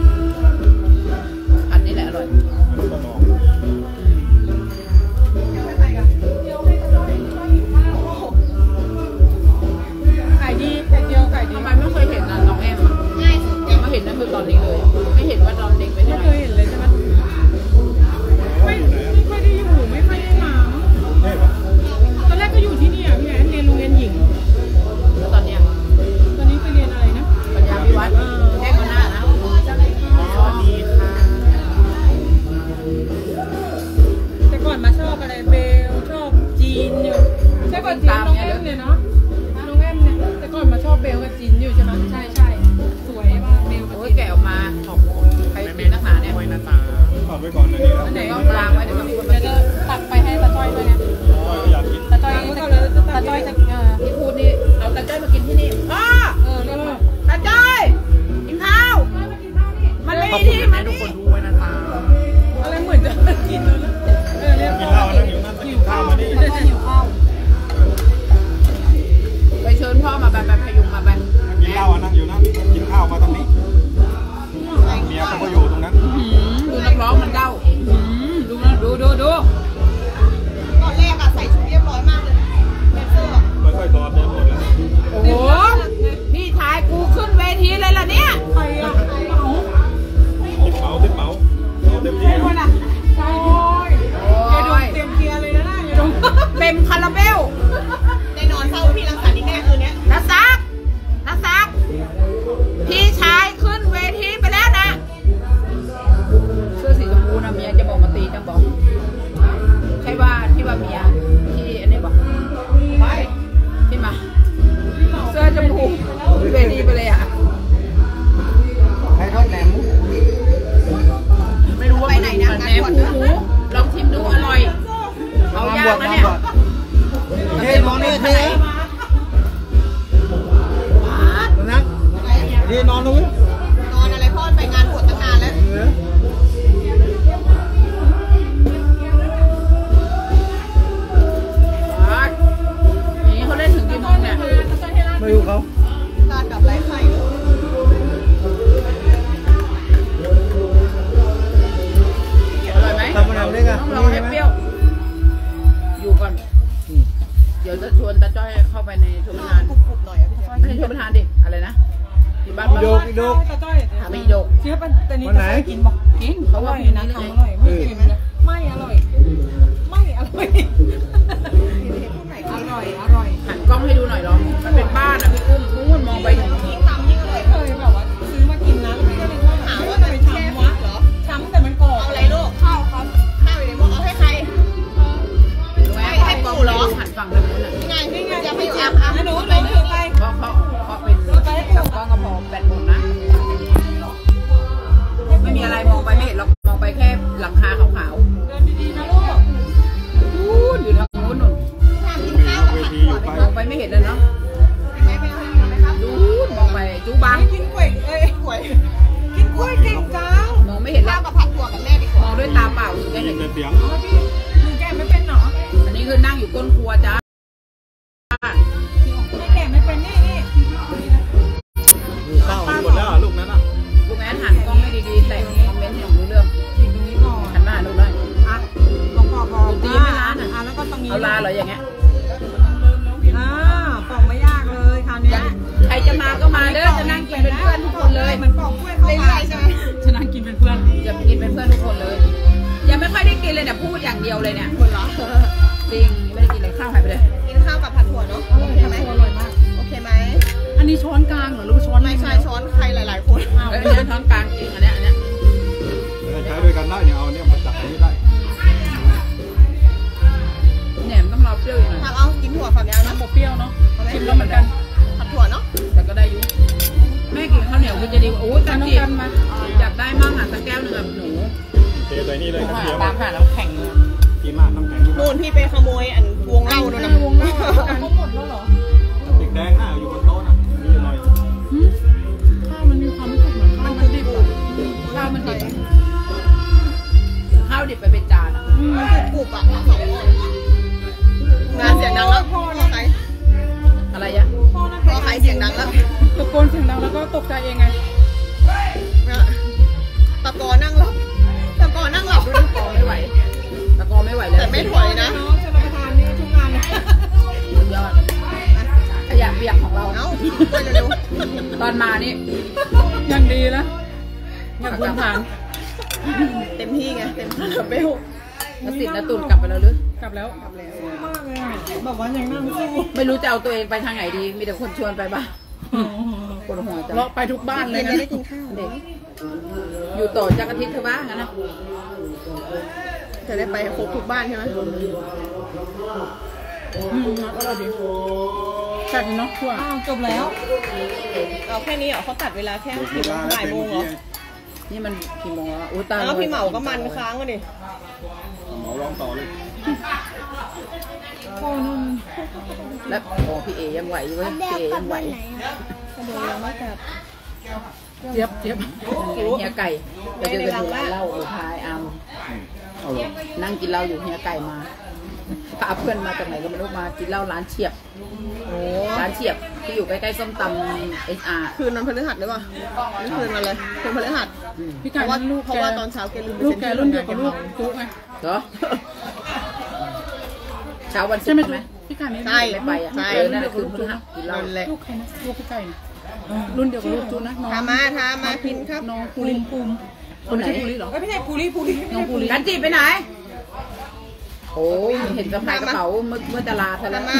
พันนี้แหละอร่อยก็มองขายดีไข่เจียวไก่ดีทำไมไม่เคยเห็นน้องแอมง่ายสุดยังไม่เห็นนั่นคือตอนนี้เลย ไม่เห็นว่าตอนเด็กเป็นยังไม่ไงเคยเห็นเลยใช่ไหมไม่ค่อยได้อยู่ไม่ค่อยได้มาใช่ปะตอนแรกก็อยู่ที่นี่อ่ะพี่แอนเรียนโรงเรียนหญิงแล้วตอนเนี้ยตอนนี้ไปเรียนอะไรนะปัญญาพิวัฒน์แค่คนหน้านะสวัสดีค่ะแต่ก่อนมาชอบอะไรเบลชอบจีนอยู่ใช่ก่อนจีนน้องแอมเนี่ยเนาะน้องแอมเนี่ยแต่ก่อนมาชอบเบลกับจีนอยู่ใช่ไหมใช่ใช่สวยมากเบลกับโอ้จียนแกะออกมาขอบคุณใครเป็นนักหนาเนี่ยถอดไว้ก่อนนะนี่แล้วอันไหนก็วางไว้เดี๋ยวมีคนมาเดี๋ยวกินจะตักไปให้ตาจ้อยด้วยนะอยากกินตาจ้อยตาจ้อยจะที่พูดนี่เอาตาจ้อยมากินที่นี่พ่อเรียกว่าตาจ้อยกินข้าวมันไม่ที่มันนี่อะไรเหมือนจะกินแล้วนะเรียกกินเหล้านั่งอยู่นั่นกินข้าวมาดิหิวข้าวไปเชิญพ่อมาแบบพยุงมาแบบกินเหล้านั่งอยู่นั่นกินข้าวมาตรงนี้เมียเขาก็อยู่ตรงนั้นดูนักร้องมันเด้าดูนะดูตอนแรกอะใส่ชุดเรียบร้อยมากเลยแดนเซอร์ค่อยๆถอดเดินหมดแล้วโอ้โหพี่ชายกูขึ้นเวทีเลยล่ะเนี่ยใครอ่ะเมาติดเป๋าเอาเต็มที่คนอ่ะใช่อย่าดมเตรียมเกียร์เลยนะอย่าดมเต็มคาราเบลแน่นอนเข้าพี่รังสรรค์อีกแน่คืนนี้นักซักพี่ชายขึ้นเวทีไปแล้วนะเสื้อสีชมพูนะเมียจะบอกมาตีจังบอกใช่ว่าที่ว่าเมียที่อันนี้บอกไปที่มาเสื้อชมพูเวทีไปเลยอ่ะให้ทอดแหนมไม่รู้ว่าไปไหนนะแหนมหมูลองชิมดูอร่อยเอายากนะเนี่ยเฮ้ยมองนี่เธอนักเฮ้ยนอนนู้นนอนอะไรพ่อไปงานบวชตั้งนานแล้วนี่เขาเล่นถึงกี่โมงเนี่ยไม่รู้เขาทานกับไรไข่อร่อยไหมทำอะไรได้ไงต้องรอให้เปรี้ยว อยู่ก่อน เดี๋ยวจะชวนตาจ้อยเข้าไปในชมประทานกรุบๆหน่อยอะพี่เจี๊ยบไม่ใช่ชมประทานดิ อะไรนะ ที่บ้านโดกโดกตาจ้อยถามอีโดกเชื่อป่ะแต่นี้ตาจ้อยกินบอกกินอเขาร่ว่าอยพี่นะนี่ทำเลอย ร่อยไม่กินนะไม่อร่อยไม่อร่อยอร่อยหันกล้องให้ดูหน่อยลองมันเป็นบ้านอ่ะพี่กุ้งนู้นมองไปถึงยิ่งตำยิ่งอร่อยเคยแบบว่าซื้อมากินนะแล้วพี่ก็เลยว่าถามว่าไปมันแช่ทำฟัวะกเหรอช้ำแต่มันกรอบเอาอะไรลูกข้าวครับข้าวอยู่ในหม้อเอาให้ใคร ให้ปู่เหรอหันฝั่งทางนู้นน่ะนี่ไงพี่จะให้แอมหนูถือไปเพราะเขาเป็นกับกล้องก็พอแบนหมดนะ ไม่มีอะไรมองไปไม่เห็นหรอกมองไปแค่หลังคาขาวเดินดีๆนะลูกๆนู้นอยู่ทางนู้นนู่นทำกินข้าวกับผักก่อนมองไปไม่เห็นเลยเนาะแม่ไปเอาให้กินไหมครับนู้นมองไปจูบังกินกล้วยกล้วยกินกล้วยเก่งจังมองไม่เห็นแล้ข้าว วกับผักถั่วกับแม่ดีกมว่าองด้วยตาเปล่าถึงจะได้เห็นยินเสียงหนูแก่ไม่เป็นหรออันนี้คือนั่งอยู่ก้นครัวจ้าไม่แก่ไม่เป็นนี่เอาลาเหรออย่างเงี้ยปอกไม่ยากเลยคราวนี้ใครจะมาก็มาเด้อจะนั่งกินเป็นเพื่อนทุกคนเลยมันปอกกล้วยเข้ามาใช่ไหมจะนั่งกินเป็นเพื่อนจะกินเป็นเพื่อนทุกคนเลย ยังไม่ค่อยได้กินเลยเนี่ยพูดอย่างเดียวเลยเนี่ยคนละจริงไม่ได้กินเลยข้าวหายไปเลยกินข้าวกับผัดถั่วเนาะโอเคไหมอร่อยมากโอเคไหมอันนี้ช้อนกลางเหรอหรือว่าช้อนไม่ใช่ช้อนใครหลายๆคนเอ้ยเนี่ยท้องกลางจริงอันเนี้ยใช้ด้วยกันได้เนี่ยเอาเนี่ยมาจับอันนี้ได้แหนมต้องรอเปรี้ยวอีกหน่อยทำเอากินถั่วฝักยาวนะหมกเปรี้ยวเนาะชิมแล้วเหมือนกันผัดถั่วเนาะแต่ก็ได้อยุ่แม่กินข้าวเหนียวคือจะดีโอ้ยจันจีกันมาอยากได้มั่งอ่ะสักแก้วหนึ่งแบบหนูเทใส่นี่เลยกระเทียมตามหาแล้วแข่งเลยกินมากน้ำแข็งนู่นพี่ไปขโมยอันวงเหล้านู่นนะวงเล่ากันหมดแล้วเหรอเด็กแดงน่ะอยู่บนโต๊ะน่ะนี่หน่อยข้าวมันมีความรู้สึกเหมือนข้าวมันดิบอ่ะข้าวมันดิบข้าวดิบไปเป็นจานอ่ะมันกรุบอ่ะงานเสียงดังแล้วพ่อใครอะไรอ่ะพ่อใครเสียงดังแล้วตะโกนเสียงดังแล้วก็ตกใจเองไงตะกอนั่งหลับตะกอนั่งหลับดูดิตะกอไม่ไหวตะกอไม่ไหวแล้วแต่ไม่ถอยนะน้องจะรับประทานนี่ทุกงานเลยสุดยอดขยะเปียกของเราเอ้าไปเร็วตอนมานี่อย่างดีแล้วอย่างบนฐานเต็มที่ไงเต็มคาราเบลนสิทธิ์นตุนกลับไปแล้วหรือกลับแล้วสู้มากเลยอ่ะแบบว่ายังนั่งสู้ไม่รู้จะเอาตัวเองไปทางไหนดี มีแต่คนชวนไปบ้างปวดหัวจังเลาะไปทุกบ้านเลยยังนะไม่ได้กินข้าวเด็กอยู่ต่อจากอาทิตย์เธอบ้างนะจะได้ไปครบทุกบ้านใช่ไหมอร่อยดีจัดเนาะถั่วจบแล้วเอาแค่นี้เหรอเขาตัดเวลาแค่กี่โมงบ่ายโมงเหรอนี่มันกี่โมงแล้วอุ้ยตายแล้วพี่เหมาก็มันค้างก็ดิหมอร้องต่อเลยโอ้นุ่มแล้วโอ้พี่เอยังไหวอยู่เว้ยพี่เอยังไหวกระโดดยังไม่ตัดเจี๊ยบเจี๊ยบเฮียไก่ไปเจอกันอยู่ร้านเหล้าอยู่พายเอาเอาหรอนั่งกินเหล้าอยู่เฮียไก่มาพาเพื่อนมาจากไหนก็ไม่รู้มากินเหล้าร้านเฉียบโอ้ร้านเฉียบที่อยู่ใกล้ๆส้มตำSR คืนวันพฤหัสหรือเปล่าไม่คืนวันเลยคืนพฤหัสพี่เพไก่ราะว่าลูกเพราะว่าตอนเช้าแกลืมลูกแกรุ่นเดียวกับลูกจุ๊ไงเหรอเช้าวันศุใช่กไหมร์ใช่ไหมพี่ไก่นี่ใช่ไม่ไปอ่ะใช่นั่นแหละคือพฤหัสกินเหล้านั่นแหละลูกใครนะลูกพี่ไก่นะรุ่นเดียวกับลูกจุ๊นะน้องทามาพินครับน้องภูริภูมิคนไหนภูริเหรอไม่ใช่ภูริน้องภูริกันจีไปไหนโอ้เห็นสะพายกระเป๋าเมื่อจะลาซะแล้วทามา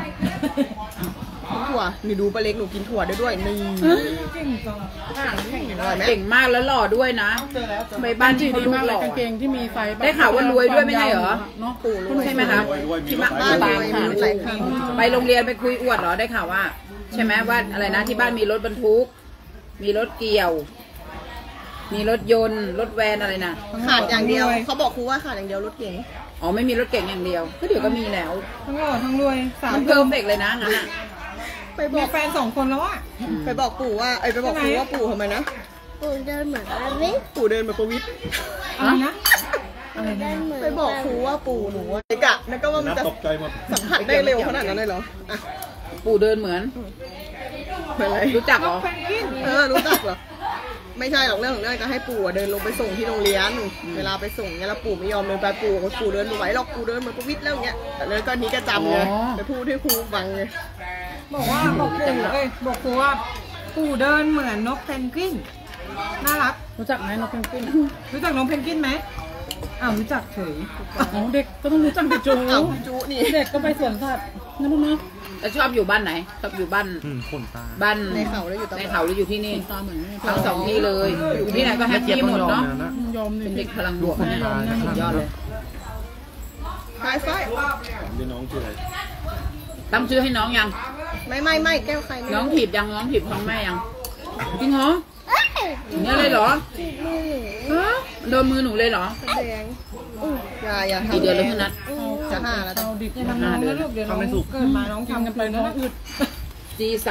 ถั่วนี่ดูปลาเล็กหนูกินถั่วได้ด้วยนี่เก่งจังอร่อยไหมเก่งมากแล้วหล่อด้วยนะไปบ้านที่เขาดีลูกมากหเลยล่อกางเกงที่มีไฟได้ข่าวว่ารวยด้วยไม่ใช่เหรอเนาะใช่ไหมคะที่มาบ้านบางรวยค่ะมีหลายครั้งไปโรงเรียนไปคุยอวดเหรอได้ข่าวว่า ใช่ไหมว่าอะไรนะที่บ้านมีรถบรรทุก มีรถเกี่ยว มีรถยนต์รถแวนอะไรนะขาดอย่างเดียวเขาบอกครูว่าขาดอย่างเดียวรถเก๋งอ๋อไม่มีรถเก่งอย่างเดียวก็เดี๋ยวก็มีแล้วทั้งหล่อทั้งรวยสามมันเพิ่มเด็กเลยนะงั้นอ่ะไปบมีอกแฟน2 คนแล้วอ่ะไปบอกปู่ว่าไปบอกครูว่าปู่ทำไมนะปู่เดินเหมือนประวิตรปู่เดินแบบประวิตรอะไรนะอะไรนะเหมือนไปบอกครูว่าปู่หนูว่าเด็กอะแล้วก็ว่ามันน้ำจะตกใจหมดสัมผัสได้เร็วขนาดนั้นเลยเหรออ่ะปู่เดินเหมือนเป็นไรรู้จักเหรอรู้จักเหรอไม่ใช่หรอกเรื่องของเรื่องจะให้ปู่เดินลงไปส่งที่โรงเรียนเวลาไปส่งเนี่ยแล้วปู่ไม่ยอมเดินไปปู่เดินไม่ไหวหรอกปู่เดินเหมือนประวิตรแล้วอย่างเงี้ยแต่แล้วก็นี้ก็จำไงไปพูดให้ครูฟังไงบอกว่าบอกครูว่าปู่เดินเหมือนนกเพนกวินน่ารักรู้จักไหมนกเพนกวินรู้จักนกเพนกวินไหมอ้าวรู้จักเฉยอ๋อเด็กก็ต้องรู้จักเด็กจูอ้าวจุนี่เด็กก็ไปสวนสัตว์นะลูกนะแล้วชอบอยู่บ้านไหนชอบอยู่บ้านคนตาบ้านในเขาแล้วอยู่ตรงในเขาหรืออยู่ที่นี่ตาเหมือนทั้งสองที่เลย อยู่ที่ไหนก็แฮปปี้หมดเนาะยอมเป็นเด็เด็กกพลังบวกนะสุดยอดเลยไฟพี่น้องชื่ออะไรตั้งชื่อให้น้องยังไม่แก้วใครไม่น้องถีบยังน้องถีบท้องแม่ยังจริงเหรอเอ้ยอย่างนี้เลยเหรอมือหนูฮะโดนมือหนูเลยเหรอแดงอย่าทำกี่เดือนแล้วพี่นัทจะ5แล้วเอาดิบทำน้องแล้วลูกเดี๋ยวน้องเกิดมาน้องทำกันไปน้องอึด G3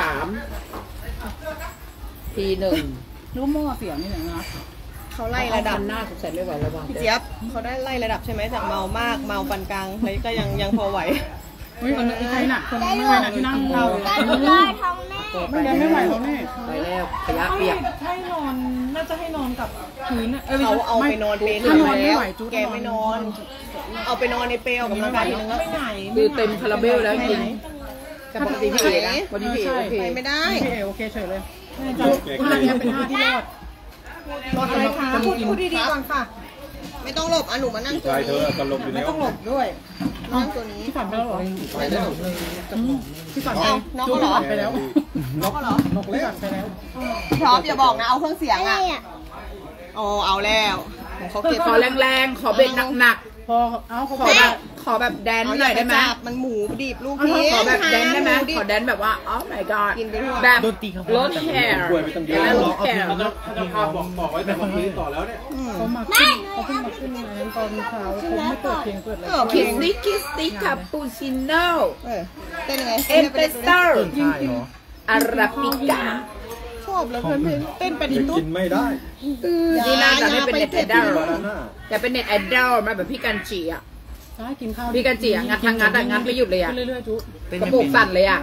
T1 รู้หม้อเสียงนี่แหละนะเขาไล่ระดับหน้าสงสัยไม่ไหวแล้วบ้างพี่เจี๊ยบเขาได้ไล่ระดับใช่ไหมจากเมามากเมาปานกลางแล้วก็ยังพอไหวเฮ้ยคนนี้ใครหนักคนนี้ใครหนักที่นั่งเราได้ลอยท้องแม่โไม่ได้ไม่ไหวแล้วนี่ไปแล้วขยะเปียกให้นอนน่าจะให้นอนกับพื้นอ่ะเขาเอาไปนอนเปรย์ถ้านอนไม่ไหวแล้วจุ๊แกไม่นอน เอาไปนอนในเปรย์ออกกำลังกายทีนึงแล้วไม่ไหนคือเต็มคาราเบลแล้วจริงแต่ปกติพี่เอ๋นะวันนี้พี่เอ๋โอเคไปไม่ได้พี่เอโอเคเฉยเลยคุณนันเป็นผู้ที่รอดรอดอะไรคะพูดดีๆก่อนค่ะไม่ต้องหลบอ่ะหนูมานั่งตัวชายเธนี้อตลบอยู่ไม่แล้วต้องหลบด้วยนั่งตัวนี้พี่ฝันไปแล้วเหรอไปแล้วพี่ฝันเอาน้องเขาเหรอไปแล้วนกเหรอนกเล็กไปแล้วพร้อมอย่าบอกนะเอาเครื่องเสียงอ่ะอ๋อเอาแล้วเขาเก็บขอแรงๆขอเบรกหนักพอเอาเขาๆขอแบบแดนหน่อยได้ไหมมันหมูดิบลูกพี่ขอแบบแดนได้ไหมขอแดนแบบว่า oh my god กินไปทั่วแบบรถแห่กล้วยไปตั้งเยอะแล้วรถแห่เจ้าภาพบอกไว้แต่เมื่อกี้ต่อแล้วเนี่ยเขามาขึ้นเขาเพิ่งมาขึ้นงานตอนเช้าเขาไม่เปิดเพลงเปิดอะไรคิสตี้คาปูชิโน่เต้นยังไงเอสเปรสโซ่อาราบิก้าชอบแล้วเพลงเต้นไปดิจะตุ๊กินไม่ได้ดีน่าจะไม่เป็นเน็ตไอดอลบานาน่าแต่เป็นเน็ตไอดอลมาแบบพี่กันจีอ่ะใช่กินข้าวพี่กันจีอ่ะงัดทางงัดไม่หยุดเลยอ่ะเรื่อยๆจุ๊กระปุกสั่นเลยอ่ะ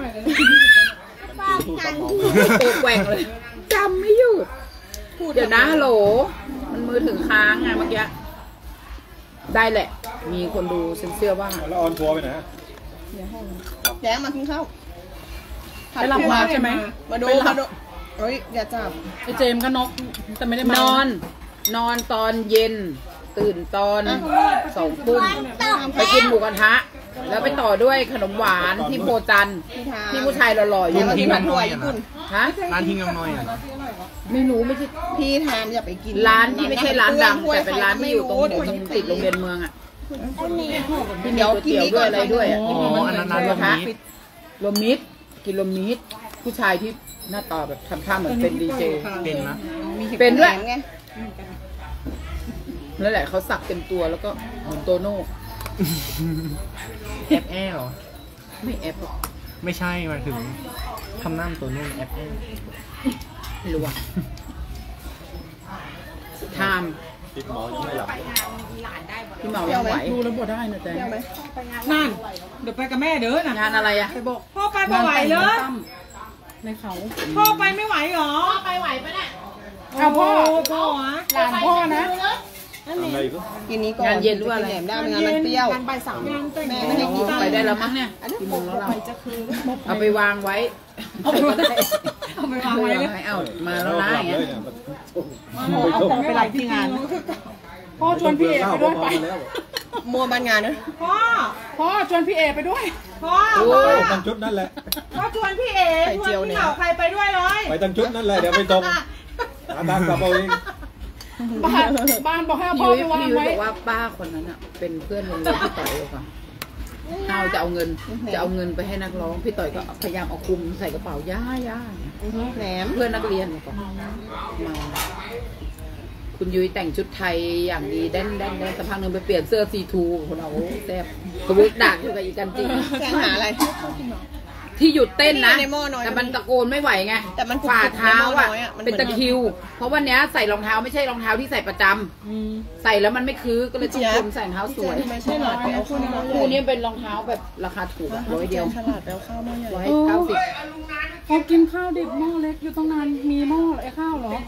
ตัวแกว่งเลยจำไม่หยุดเดี๋ยวนะฮัลโหลมันมือถือค้างไงเมื่อกี้ได้แหละ มีคนดูฉันเชื่อว่าแล้วออนทัวร์ไปไหนแย้งมากินข้าวไปหลับมาใช่ไหมมาดูเฮ้ยอย่าจับไอเจมก็นกแต่ไม่ได้มานอนตอนเย็น ตื่นตอน2 ทุ่มไปกินหมูกระทะ แล้วไปต่อด้วยขนมหวานที่โพจันทร์ที่ผู้ชายหล่อๆอยู่มากิที่นมันถั่วญี่ปุ่นฮะร้านทิ้งน้ำน้อยอ่ะไม่รู้ไม่ใช่พี่ทามอย่าไปกินร้านที่ไม่ใช่ร้านดังแต่เป็นร้านที่อยู่ตรงติดโรงเรียนเมืองอ่ะที่มีก๋วยเตี๋ยวด้วยอะไรด้วยอ่ะอ๋ออันนั้นร้านรวมมิตรรวมมิตรกินรวมมิตรผู้ชายที่หน้าตาแบบทำท่าเหมือนเป็นดีเจเป็นนะเป็นด้วยไงนั่นแหละเขาสักเต็มตัวแล้วก็เหมือนโตโน่แอปแอร์เหรอไม่แอปหรอกไม่ใช่หมายถึงทำหน้าตัวนุ่นแอปแอร์ไม่รู้อะไทม์ติดหมอยังไม่หลับพี่เหมายังไหวดูแล้วบ่ได้นะแต่เที่ยวไหมนั่นเดี๋ยวไปกับแม่เด้อนะงานอะไรอะไปบอกพ่อไปไม่ไหวเลยในเขาพ่อไปไม่ไหวหรอพ่อไปไหวปะเนี่ยเอาพ่อหลานพ่อนะทำอะไรก็กินนี้ก่อนงานเย็นหรือว่าอะไรแหนมได้ไม่งั้นมันเปรี้ยวงานบ่าย3งานแต่งแม่ไม่ให้กินไปได้แล้วมั้งเนี่ยกี่โมงแล้วเราเอาไปวางไว้เอาไปวางไว้เลยให้เอามาแล้วนะอย่างเงี้ยเอาของไปหลายที่งานพ่อชวนพี่เอไปด้วยไปมัวบ้านงานนะพ่อชวนพี่เอไปด้วยพ่อโอ้ยตั้งชุดนั่นแหละพ่อชวนพี่เอชวนพี่เหมาใครไปด้วยเลยไปตั้งชุดนั่นแหละเดี๋ยวไปตรงหาทางกลับเอาเองบ้านบอกให้เอาพ่อพี่ไปยุ้ยวางพี่ยุ้ยไว้บอกว่าป้าคนนั้นอะเป็นเพื่อนโรงเรียนพี่ต่อยหรือเปล่าเอาจะเอาเงินไปให้นักร้องพี่ต่อยก็พยายามเอาคุมใส่กระเป๋าย่าแหนมเพื่อนนักเรียนก่อนมาคุณยุ้ยแต่งชุดไทยอย่างดีแดนสักพักหนึ่งไปเปลี่ยนเสื้อซีทูคนเราแซ่บกระบุกดักอยู่กับอีกันจริงแข่งหาอะไรที่หยุดเต้นนะในหม้อน้อยแต่มันตะโกนไม่ไหวไงแต่มันฝ่าเท้าอ่ะในหม้อน้อยอะมันเหมือนเป็นตะคริว เพราะวันเนี้ยใส่รองเท้าไม่ใช่รองเท้าที่ใส่ประจำใส่แล้วมันไม่คือก็เลยต้องคุมใส่รองเท้าสวยไม่ใช่หลอดไปเอาข้าวหม้อคู่นี้เป็นรองเท้าแบบราคาถูกอะ100 เดียวฉลาดไปเอาข้าวหม้อใหญ่ 190 เขากินข้าวดิบหม้อเล็กอยู่ตรงนั้นมีหม้อไอ้ข้าวเหรอ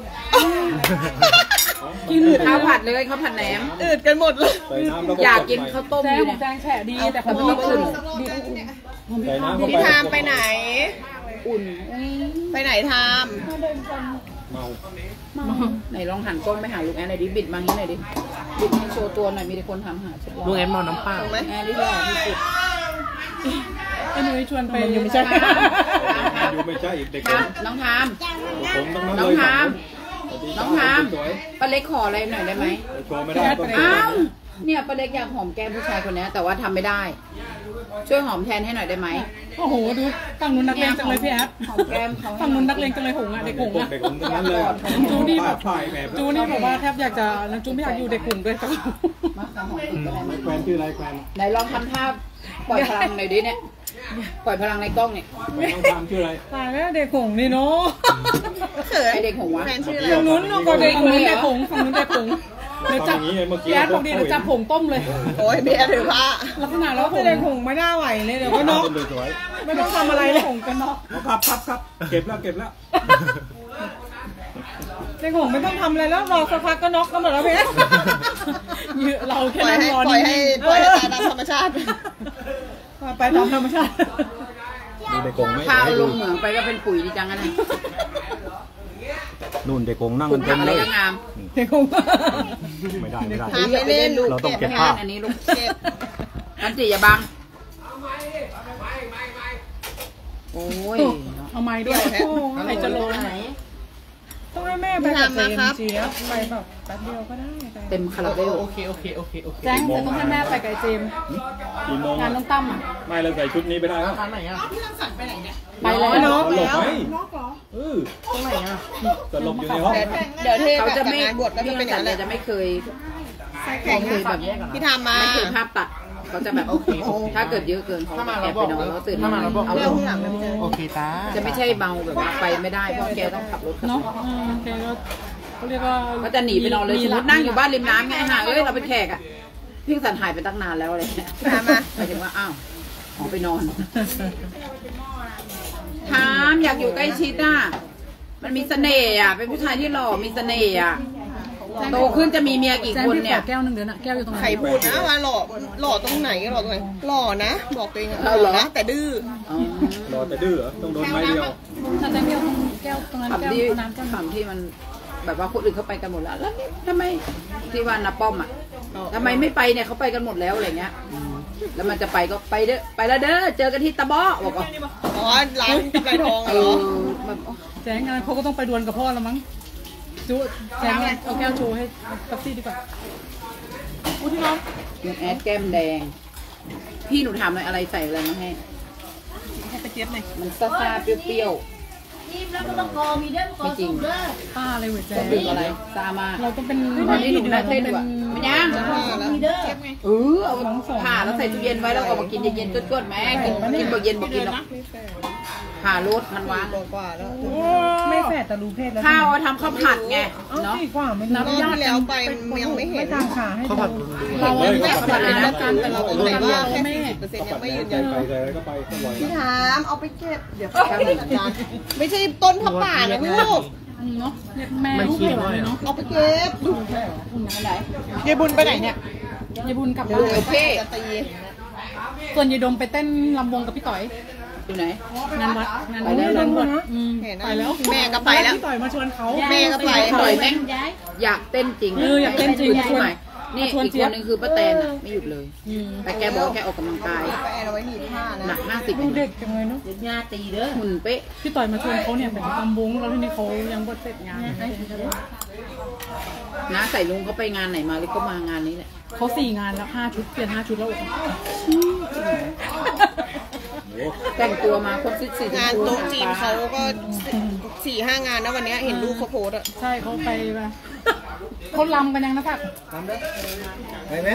กินข้าวผัดเลยข้าวผัดแหนมอืดกันหมดเลยใส่น้ำแล้วก็อยากกินข้าวต้มแจอง ยู่ของเนี่ยแจงแฉะดีแต่แต่ไม่ต้องอุ่นใส่น้ำเข้าพี่ไปทามไปไหนอุ่นไปไหนทามเมาไหนลองหันกล้องไปหาลุงแอนหน่อยดิบิดมางี้หน่อยดิบิดให้โชว์ตัวหน่อยมีแต่คนถามหาฉันลุงแอมเมาน้ำเปล่าถูกไหมแอนที่หล่อที่สุดไอ้หนุ่ยชวนไปยังไม่ใช่อยู่ไม่ใช่อีกเด็กทามน้องทามผมต้องนั่งน้อเลงยทาม น้องทามสวยป้าเล็กขออะไรหน่อยได้ไหมโชว์ไม่ได้ต้องอ้าวเนี่ยป้าเล็กอยากหอมแก้มผู้ชายคนนี้แต่ว่าทำไม่ได้ ช่วยหอมแทนให้หน่อยได้ไหมโอ้โหดูฝั่งนู้นนักเลงจังเลยพี่แอฟหอมแก้มเขาฝั่งนู้นนักเลงจังเลยหงอะเด็กหงอะเด็กผมทั้งนั้นเลยจูนี่แบบถ่ายแบบจูนี่แบบว่าแทบอยากจะจูไม่อยากอยู่เด็กกลุ่มด้วยแต่มาขอหอมอีกก็ได้ไหมแควนชื่ออะไรแควนไหนลองทำท่าปล่อยพลังหน่อยดิเนี่ยปล่อยพลังในกล้องเนี่ยน้องทำชื่ออะไรตายแล้วเด็กหงนี่เนาะเขินไอเด็กหัวแฟนชื่ออะไรฝั่งนู้นก็เด็กหงเด็กหงฝั่งนู้นเด็กหงเดี๋ยวจัจับบ อย่างนี้เลยเมื่อกี้แย่บอกดีเดี๋ยวจับผงต้มเลยโอ้ยเบียร์ถือผ้าลักษณะแล้วเป็นเด็กหงไม่น่าไหวเลยเดี๋ยวก็น็อกสวยไม่ต้องทำอะไรเลยหงกันน็อกครับเก็บแล้วเด็กหงไม่ต้องทำอะไรแล้วรอสักพักก็น็อกกันหมดแล้วเพี่เราแค่ปล่อยนั่งให้รอปล่อยนี่ให้ปล่อยให้ตายตามธรรมชาติไปตามธรรมชาติดูเด็กกงไม่ข้าวลงเหมืองไปก็เป็นปุ๋ยดีจังอะนะนู่นเด็กกงนั่งคุกัณนเต็มทำอะไรเลยก็งามเด็กหงไม่ได้หาไม่เล่นเราต้องเก็บงาภาพนอันนี้ลูกเก็บอันจีอย่าบังโอ้ยเอาไม้ด้วยโอ้ใครจะลงต้องให้แม่ไปกับเจมส์จีนะไปแบบแป๊บเดียวก็ได้เต็มคาราเบลโอเคแจ้งแต่ต้องให้แม่ไปกับเจมส์กี่โมงงานน้องตั้มอ่ะไม่เราใส่ชุดนี้ไปได้แล้วร้านไหนอ่ะไปแล้วหลบไหมน็อกเหรอตรงไหนอ่ะจะหลบอยู่ในห้องเดี๋ยวเทพเขาแบบจะจากไม่งานบวชก็จะเป็นอย่างนั้นแหละจะไม่เคยแข่งเคยแบบพี่ทำมาไม่เคยภาพตัดเขาจะแบบโอเคถ้าเกิดเยอะเกินเขาแอบไปนอนแล้วตื่นมาเอาเรื่องข้างหลังไม่เจอโอเคตาจะไม่ใช่เมาแบบว่าไปไม่ได้เพราะแกต้องขับรถเนาะแกก็เขาเรียกว่าก็จะหนีไปนอนเลยสมมตินั่งอยู่บ้านริมน้ำไงห่าเอ้ยเราเป็นแขกอ่ะพี่สันหายไปตั้งนานแล้วอะไรเงี้ยทำมาหมายถึงว่าอ้าวออกไปนอนถามอยากอยู่ใกล้ชิดอ่ะมันมีเสน่ห์อ่ะเป็นผู้ชายที่หล่อมีเสน่ห์อ่ะโตขึ้นจะมีเมียกี่คนเนี่ยแก้วนึงเดี๋ยวนะแก้วอยู่ตรงไหนใครพูดนะว่าหล่อตรงไหนหล่อตรงไหนหล่อนะ บอกตัวเองอะหล่อนะแต่ดื้ออ๋อรอแต่ดื้อเหรอต้องโดนไม้เดียวถ้าแจ้งแก้วตรงนั้นคำแก้วที่น้ำแก้วคำที่มันแบบว่าคนอื่นเขาไปกันหมดแล้วแล้วนี่ทำไมที่ว่านาป้อมอ่ะทำไมไม่ไปเนี่ยเขาไปกันหมดแล้วอะไรเงี้ยแล้วมันจะไปก็ไปเด้อไปแล้วเด้อเจอกันที่ตะบ้อบอกว่าอ๋อร้านกำไรทองเอเหรออแบบแจ้งงานเขาก็ต้องไปดวลกับพ่อแล้วมั้งจูแจ้งเอาแก้วจูให้ตักซี่ดีกว่าอู้ที่น้องยังแอดแก้มแดง พี่หนูถามหน่อยอะไรใส่อะไรมาให้ให้ตะเกียบหน่อยมันซ่าๆเปรี้ยวๆไม่จริงป้าอะไรเว้ยแจ้ต้องงดื่มอะไรซ่ามากเราต้องเป็นตอนนี้หนูน่าเท่ดูอ่ะไม่ยังเก็บไงเอาผ่าแล้วใส่ตู้เย็นไว้แล้วเอามากินเย็นๆก้นๆแม่กินบอกเย็นบอกกินหรอกผ่ารถมันวางกว่าแล้วไม่แฝดแต่รู้เพศแล้วข้าวเอาทำข้าวผัดไงเนาะเนาะสี่กว่าไม่รอบที่แล้วไปยังไม่เห็ไม่นตามขาให้ข้าวผัดเราข้าวผัดเลยนะแต่เราตรงไหนว่าแค่ 40%ยังไม่ยืนยันไปใส่อะไรก็ไปอร่อยพี่ถามเอาไปเก็บเดี๋ยวไม่ใช่ต้นผ้าป่านะลูกเนาะแม่มันลูกขี้เขยน้อยเหรอเนาะเอาไปเก็บไม่ได้ยายบุญไปไหนเนี่ยยายบุญกลับเดี๋บ้ายวโอเคจะตีส่วนยายดมไปเต้นลำวงกับพี่ต่อยอยู่ไหนงานวัดงานไปแล้วงานวัดเห็นไปแล้วแม่ก็ไปแล้วพี่ต่อยมาชวนเขาแม่ก็ไปต่อยแม่งอยากเต้นจริงอยากเต้นจริงคือที่ใหม่นี่ชวนอีกเจี๊คยบนหนึงคือป้าแตนอะไม่หยุดเลย แต่แกบอกว่าแกออกกำลังกายไปเอาไว้หนีบผ้านะหนัก50 ดูเด็กจังเลยเนาะหุ่นเป๊ะพี่ต่อยมาชวนเขาเนี่ยเป็นลำวงแล้วทีนี้เขายังบดเสร็จงานน้าใส่ลุงเขาไปงานไหนมาหรือก็มางานนี้แหละเขา4 งานแล้ว5 ชุดเปลี่ยน5 ชุดแล้วแต่งตัวมาครบ4 งานโต๊ะจีนเขาก็4-5 งานนะวันนี้เห็นรูปเขาโพสอะใช่เขาไปมาเขาลำกันยังนะพักไปไหม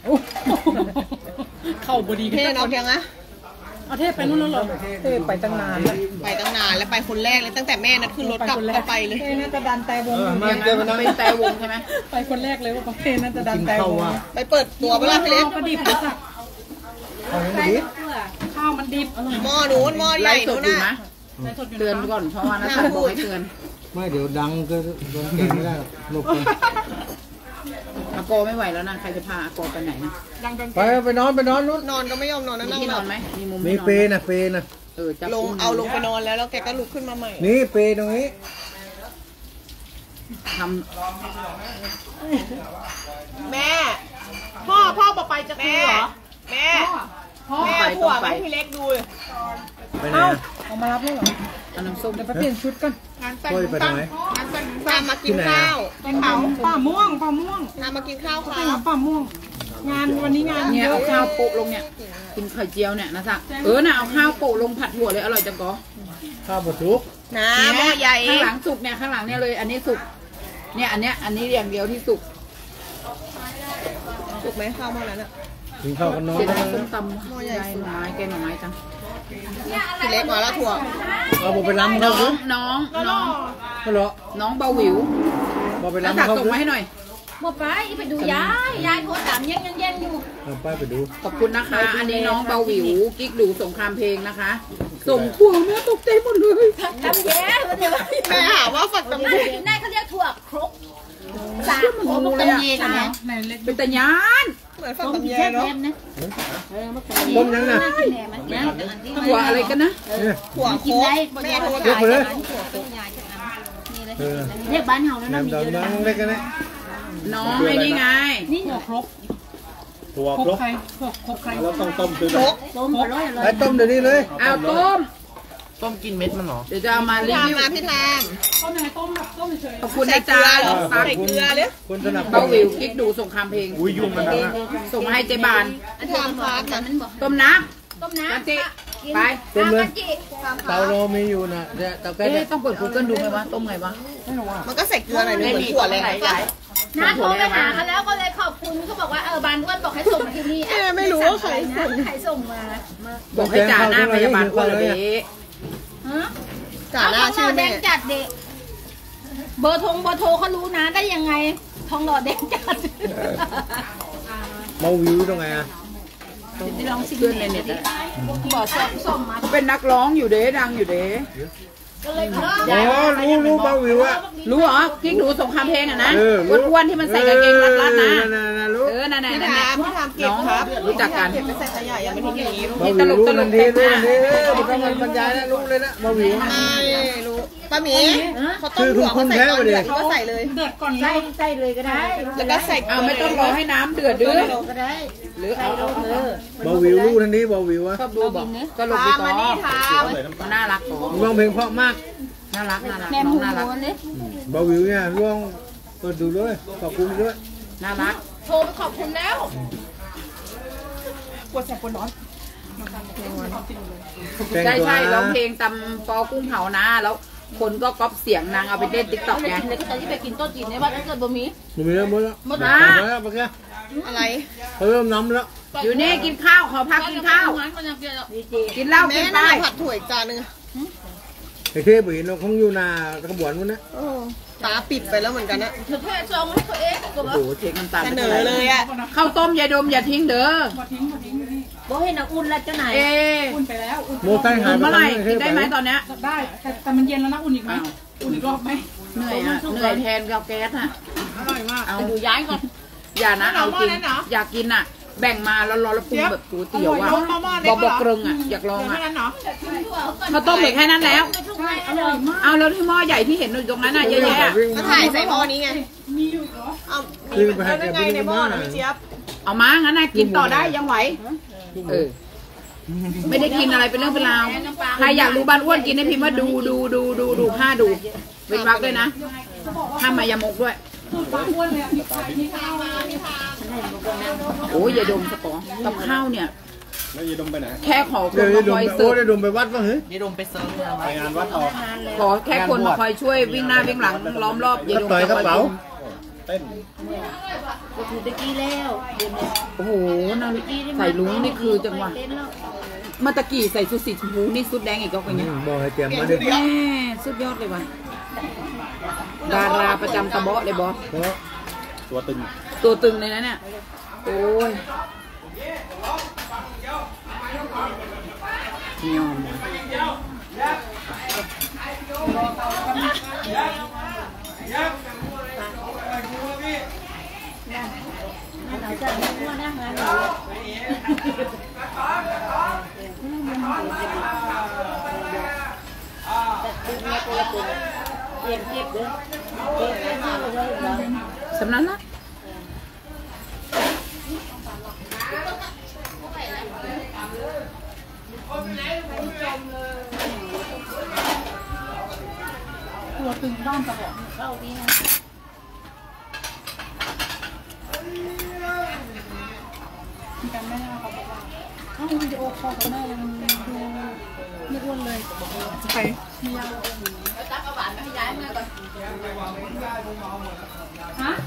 เข่าบดีเท่เนาะเพียงนะเอาเทพไปนู่นแล้วเหรอเทพไปตั้งนานแล้วไปตั้งนานแล้วไปคนแรกเลยตั้งแต่แม่นัดขึ้นรถกลับก็ไปเลยเทน่าจะดันแต่วงมายังไงเจอกัมัน นนะเป็นแต่วงใช่ไหมไปคนแรกเลยว่าเทน่าจะดันแต่วงไปเปิดตัวเวลาพี่เล็กก็ดิบนะสักเอาเงินดิข้าวมันดิบอร่อยหม้อนู้นหม้อใหไล่ญ่สนู้ดนอยู่น่ะนะเตือนก่อนเพราะว่าน้าสันบอกให้เตือนไม่เดี๋ยวดังก็โดนแกงไม่ได้หรอกหลบไปอาโกไม่ไหวแล้วนะใครจะพาอาโกไปไหนนะไปนอนนู้นนอนก็ไม่ยอมนอนนะมีนั่งที่หนลัอบ นไหมมีมุมมีให้นอนเปไหมนะเปนะจับลงเอาลงไปนอนแล้วแกก็ลุกขึ้นมาใหม่นี่เปตรงนี้ทแม่พ่อบอกไปจะคือเหรอแม่ำแม่ไปผัต้วองไปแม่พี่เล็กดูไปไหนเอามารับเลยเหรอเอาน้ำส้มเดี๋ยวไปเปลี่ยนชุดกันงานแต่งโอ้ยไปตรงไหนงานแต่งตามมากินข้าวกินข้าวป่าม่วงตามมากินข้าวคแต่รังบป่าม่วง งานวันนี้งานเนี่ยเยเอาอะข้าวโปะลงเนี่ยกินไข่เจียวเนี่ยนะสักน่ะเอาข้าวโปะลงผัดถั่วเลยอร่อยจังก็ข้าวบดทุกนะหม้อใหญ่ข้างหลังสุกเนี่ยข้างหลังเนี่ยเลย อันนี้สุกเนี่ยอันนี้อย่างเดียวที่สุกถูกไหมข้าวหม้อนั้นอะกินข้าวกันนอนเสร็จได้แล้วแล้ส้วมตำยายหน่อไม้แกงหน่อไม้จังพี่เล็กมาแล้วถั่วเอาบอกไปล้ำเขาน้คือองน้องน้องก็เหรอน้องเบาหวิวบอกไปแล้วล้ำตักเขาส่งคือมาให้หน่อยหมดไปไปดูยายโทรตามแย่งอยู่เอาป้าไปดูขอบคุณนะคะ อันนี้น้องเบาหวิวกิ๊กดูสงครามเพลงนะคะ ส่งถั่วแม่ตกใจหมดเลยทำแย่เดี๋ยวแม่หาว่าฝักตำลึงนั่นเขาเรียกถั่วครกสาโอ้โหเลยอ่ะในเล็กเป็นตะยานเหมือนฝักตำแยเนาะต้มยังน่ะถั่วอะไรกันนะเนี่ยถั่วโคกแม่โทรยกถามไปเลยนี่เลยเออเรียกบ้านเฮาแล้วนะน้ำมีเยดำอะน้องเล็กกันนะน้องไอ้นี่ไงนี่หัวครกถั่วครครกกใครครกใครแล้วต้องต้มคือโคกต้มอร่อยไอ้ต้มเดี๋ยวนี้เลยเอาต้มต้มกินเม็ดมันหรอเดี๋ยวจะเอามารีทามวิวมาพี่ทามต้มยังไงต้มแบบต้มเฉยขอบคุณใส่นะเกลืจ๊ะอเหรอตักใส่เกลือเลยคุณสนับเบาหวิวกิ๊กดูสงครามเพลงอุ้ยยุ่งมันดังอ่ะส่งมาให้เจ๊บานอันนี้มันบอกมันบอกต้มน้ต้มำน้ำกันจิไปต้มเลยจิเตาโลมีอยู่นะเดี๋ยวเตาแก๊สเอ๊ะเนี่ยต้องเปิด Google ดูไหมวะต้มไงวะมันก็ใส่เกลือหน่อยนึงเหมือนถั่วเลยนะน้าโทรไปหาเขาแล้วก็เลยขอบคุณเขาบอกว่าบานอ้วนบอกให้ส่งมาที่นี่ไม่รู้ว่าใครส่งใครส่งมาบอกให้จ่าหน้าพยาบาลคนละเบ๊ะจ่าหน้าชื่อแดแม่งจัดเด็กเบอร์โทรเขารู้นะได้ยังไงทองหล่อแดงจัดเมาวิวตรงไหนอ่ะลองสิเพื่อนในเน็ตอะบอกส่งมาเขาเป็นนักร้องอยู่เด้ดังอยู่เด้ก็เลยขออ๋อรู้เมาวิวอ่ะรู้เหรอกิ๊กดูสงครามเพลงอะนะเออรู้อ้วนๆที่มันใส่กางเกงรัดๆนะรู้เออนั่นๆพี่นั่นทามพี่ทามเก็บครับรู้จักกันเก็บไปใส่ขยะอย่าไปทิ้งอย่างนี้ลูกเมาวิวรู้ทันทีรู้ทันทีมันต้องมันบรรยายนะรู้เลยนะเมาวิวไม่รู้ป้าหมีเขาต้มถั่วเขาใส่ก้อนเดือดเขาก็ใส่เลยเดือดก่อนใส่เลยก็ได้แล้วก็ใส่เอาไม่ต้องรอให้น้ำเดือดดื้อก็ได้หรือเอาเมาวิวรู้ทันทีเมาวิวอ่ะชอบดูบอกสรุปดีทามต่มานี่อทามมันน่ารักต่อร้องเพลงเพราะมากน่ารักแม่น้อหมูงน่ารักเนี่ยเมาวิวเนี่ยร่วงเปิดดูด้วยขอบคุณด้วยน่ารักโทรไปขอบคุณแล้วปวดแสบปวดร้อนแต่งใช่ตัวใช่ร้องเพลงตำปอกุ้งเผานะแล้วคนก็ก๊อปเสียงนางเอาไปเล่นติ๊กต็อกไงเลยก็จะที่ไปกินโต๊ะจีนในวัดถ้าเกิดบ่มีมันมีแล้วหมดแล้วหมดละแล้วเมื่อกี้อะไรเขาเริ่มน้ำแล้วอยู่นี่กินข้าวขอพักกินข้าว กินเหล้าแม่กินไปน่าผัดถั่วอีกจานนึงไอ้เท่บุ๋ยเราคงอยู่นาขบวนมันนะตาปิดไปแล้วเหมือนกันนะเธอแค่ซองให้ตัวเองก็โอ้โหเช็คน้ำตาลเสนอเลยอ่ะข้าวต้มยายดมอย่าทิ้งเด้อบ่ให้นักอุ่นแล้วเจ้าไหนเอ๊อุ่นไปแล้วอุ่นโมไซหายเมื่อไหร่ปกินได้ไหมตอนเนี้ยได้แต่มันเย็นแล้วนะอุ่นอีกไหมอ้าวอุ่นอีกรอบไหมเหนื่อยอ่ะเหนื่อยแทนกับแก๊สอ่ะอร่อยมากเอาดูย้ายก่อนอย่านะเอาจริงอยากกินอ่ะ แบ่งมาแล้วรอแล้วปรุงแบบก๋วยเตี๋ยวอ่ะบอกเกรงอ่ะอยากลองอ่ะข้าวต้มเหลือแค่นั้นแล้วอร่อยมากเอาแล้วที่หม้อใหญ่ที่เห็นอยู่ตรงนั้นอ่ะเยอะแยะอะก็ถ่ายใส่หม้อนี้ไงมีอยู่เหรอเอามีแล้วได้ไงในหม้อนะพี่เจี๊ยบเอามางั้นนะกินต่อได้ยังไหวเออไม่ได้กินอะไรเป็นเรื่องเป็นราวใครอยากรู้บ้านอ้วนกินให้พิมพ์ว่าดู5ดูเป็นวักด้วยนะห้ามมายามกด้วยบ้านอ้วนเลยอ่ะมีไข่มีข้าวโอ้ยอย่าดมสปอกับข้าวเนี่ยแล้วยายดมไปไหนแค่ขอคเดี๋ยนวมาดคมอยไปโอ้เสิร์ฟได้ดมไปวัดป่ะเฮ้ยไปงานวัดออกขอแค่คนมาคอยช่วยวิ่งหน้าวิ่งหลังล้อมรอบอย่าดมต่อยกระเป๋าเต้นก็ถือตะกี้แล้วเดี๋ยวนี้โอ้โหนั่นใส่ลุงนี่คือจังหวะเต้นแล้วมาตะกี้ใส่ชุดสีชมพูนี่ชุดแดงอีกก็เป็นไงบอกให้เตรียมมาดิแม่สุดยอดเลยว่ะดาราประจำตะเบาะเลยบอสเพราะตัวตึงตัวตึงเลยนะเนี่ยโอ้ยยอมว่ะเราจะไม่พูดนะงานนี้แต่ตุ้งเนี่ยตัวละตัวเก็บเด้อเก็บให้มาเลยเนาะสำนักนะตัวตึงบ้านจะบอกเข้าดีนะมีการแม่เขาบอกว่าถ้าวิดีโอคอลกับแม่ยังดูไม่อ้วนเลยใครมียาฮะ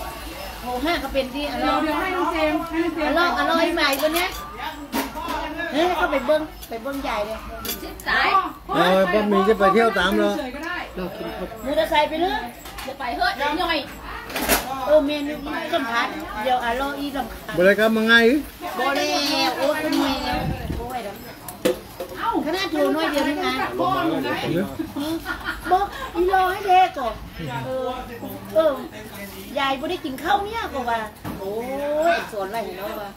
โหห้าก็เป็นที่อร่เดี๋อยยวให้น้องเจมส์ให้น้องเจมส์อร่อยใหม่ตัวเนี้ยฮเนี่ยเขาไปเบิ้งใหญ่เลยสายเอาบะหมี่จะไปเที่ยวตามเหรอเรากินครบมูตะไซค์ไปเลยจะไปเฮ้ยหน่อยเมนูสัมผัสเดี๋ยวอร่อยอีลำคาญบริการมาไงโบเล่โอ้คุณแม่โอ้ยดำขนาดโทรน้อยเดียวนี่นะบอกอีรอให้เด็กก่อนยายบ่ได้กินข้าวเนี่ยก็ว่าโอ้ยสอนอะไรเนาะว่า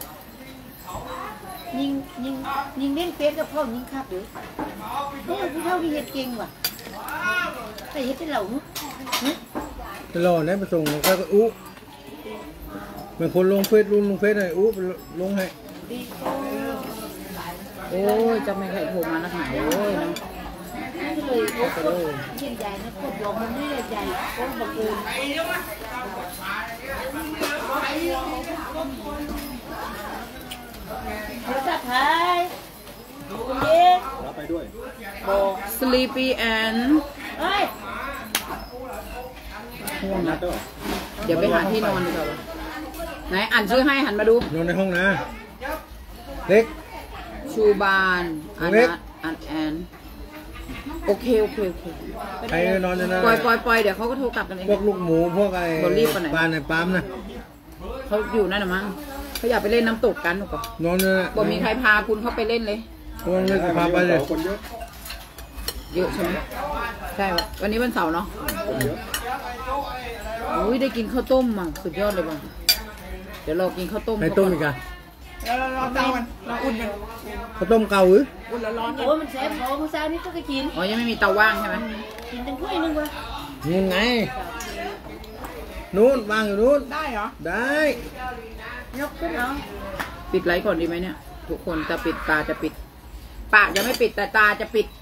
ยิงเล่นเฟซกับพ่อยิงครับหรือผู้เฒ่าที่เฮ็ดเก่งว่ะแต่เฮ็ดให้เราเนาะไปรอเนี่ยไปส่งก็อุ๊เป็นคนลงเฟซลงเฟซให้อุ๊ลงให้โอ้ยจะไม่ใครโทรมานักหนาโอ้ยนะเลยโอ้โหเย็นใหญ่นะกดยอมมันไม่ใหญ่โอ้บังเอิญโทรศัพท์ไทยคุณเย็นรับไปด้วยบอก sleepy and เฮ้ยห่วงนะเดี๋ยวไปหาที่นอนดีกว่าไหนอ่านชื่อให้หันมาดูนอนในห้องนะเล็กชูบานอันเล็กนัทอันแอนโอเคใครนอนในนั้นปล่อยเดี๋ยวเขาก็โทรกลับกันเองพวกลูกหมูพวกไอ้บอลลี่ปะไหนปลาในปั๊มนะเขาอยู่นั่นน่ะมั้งเขาอยากไปเล่นน้ำตกกันหรือเปล่านอนเนี่ยบอกมีใครพาคุณเข้าไปเล่นเลยคนเล็กพาไปเลยเยอะใช่ไหมใช่วันนี้วันเสาร์เนาะอุ้ยได้กินข้าวต้มอ่ะสุดยอดเลยว่ะเดี๋ยวเรากินข้าวต้มในต้มอีกอ่ะแล้วเราเตามันเราอุ่นกันข้าวต้มเก่าหรืออุ่นแล้วร้อนกันโอ้มันแซ่บพอเมื่อเช้านี้ก็ไปกินอ๋อยังไม่มีเตาว่างใช่ไหมกินตั้งถ้วยนึงวะนู่นไงนู่นวางอยู่นู่นได้เหรอได้ยกขึ้นเอาปิดไลท์ก่อนดีไหมเนี่ยทุกคนจะปิดตาจะปิดปากยังไม่ปิดแต่ตาจะปิด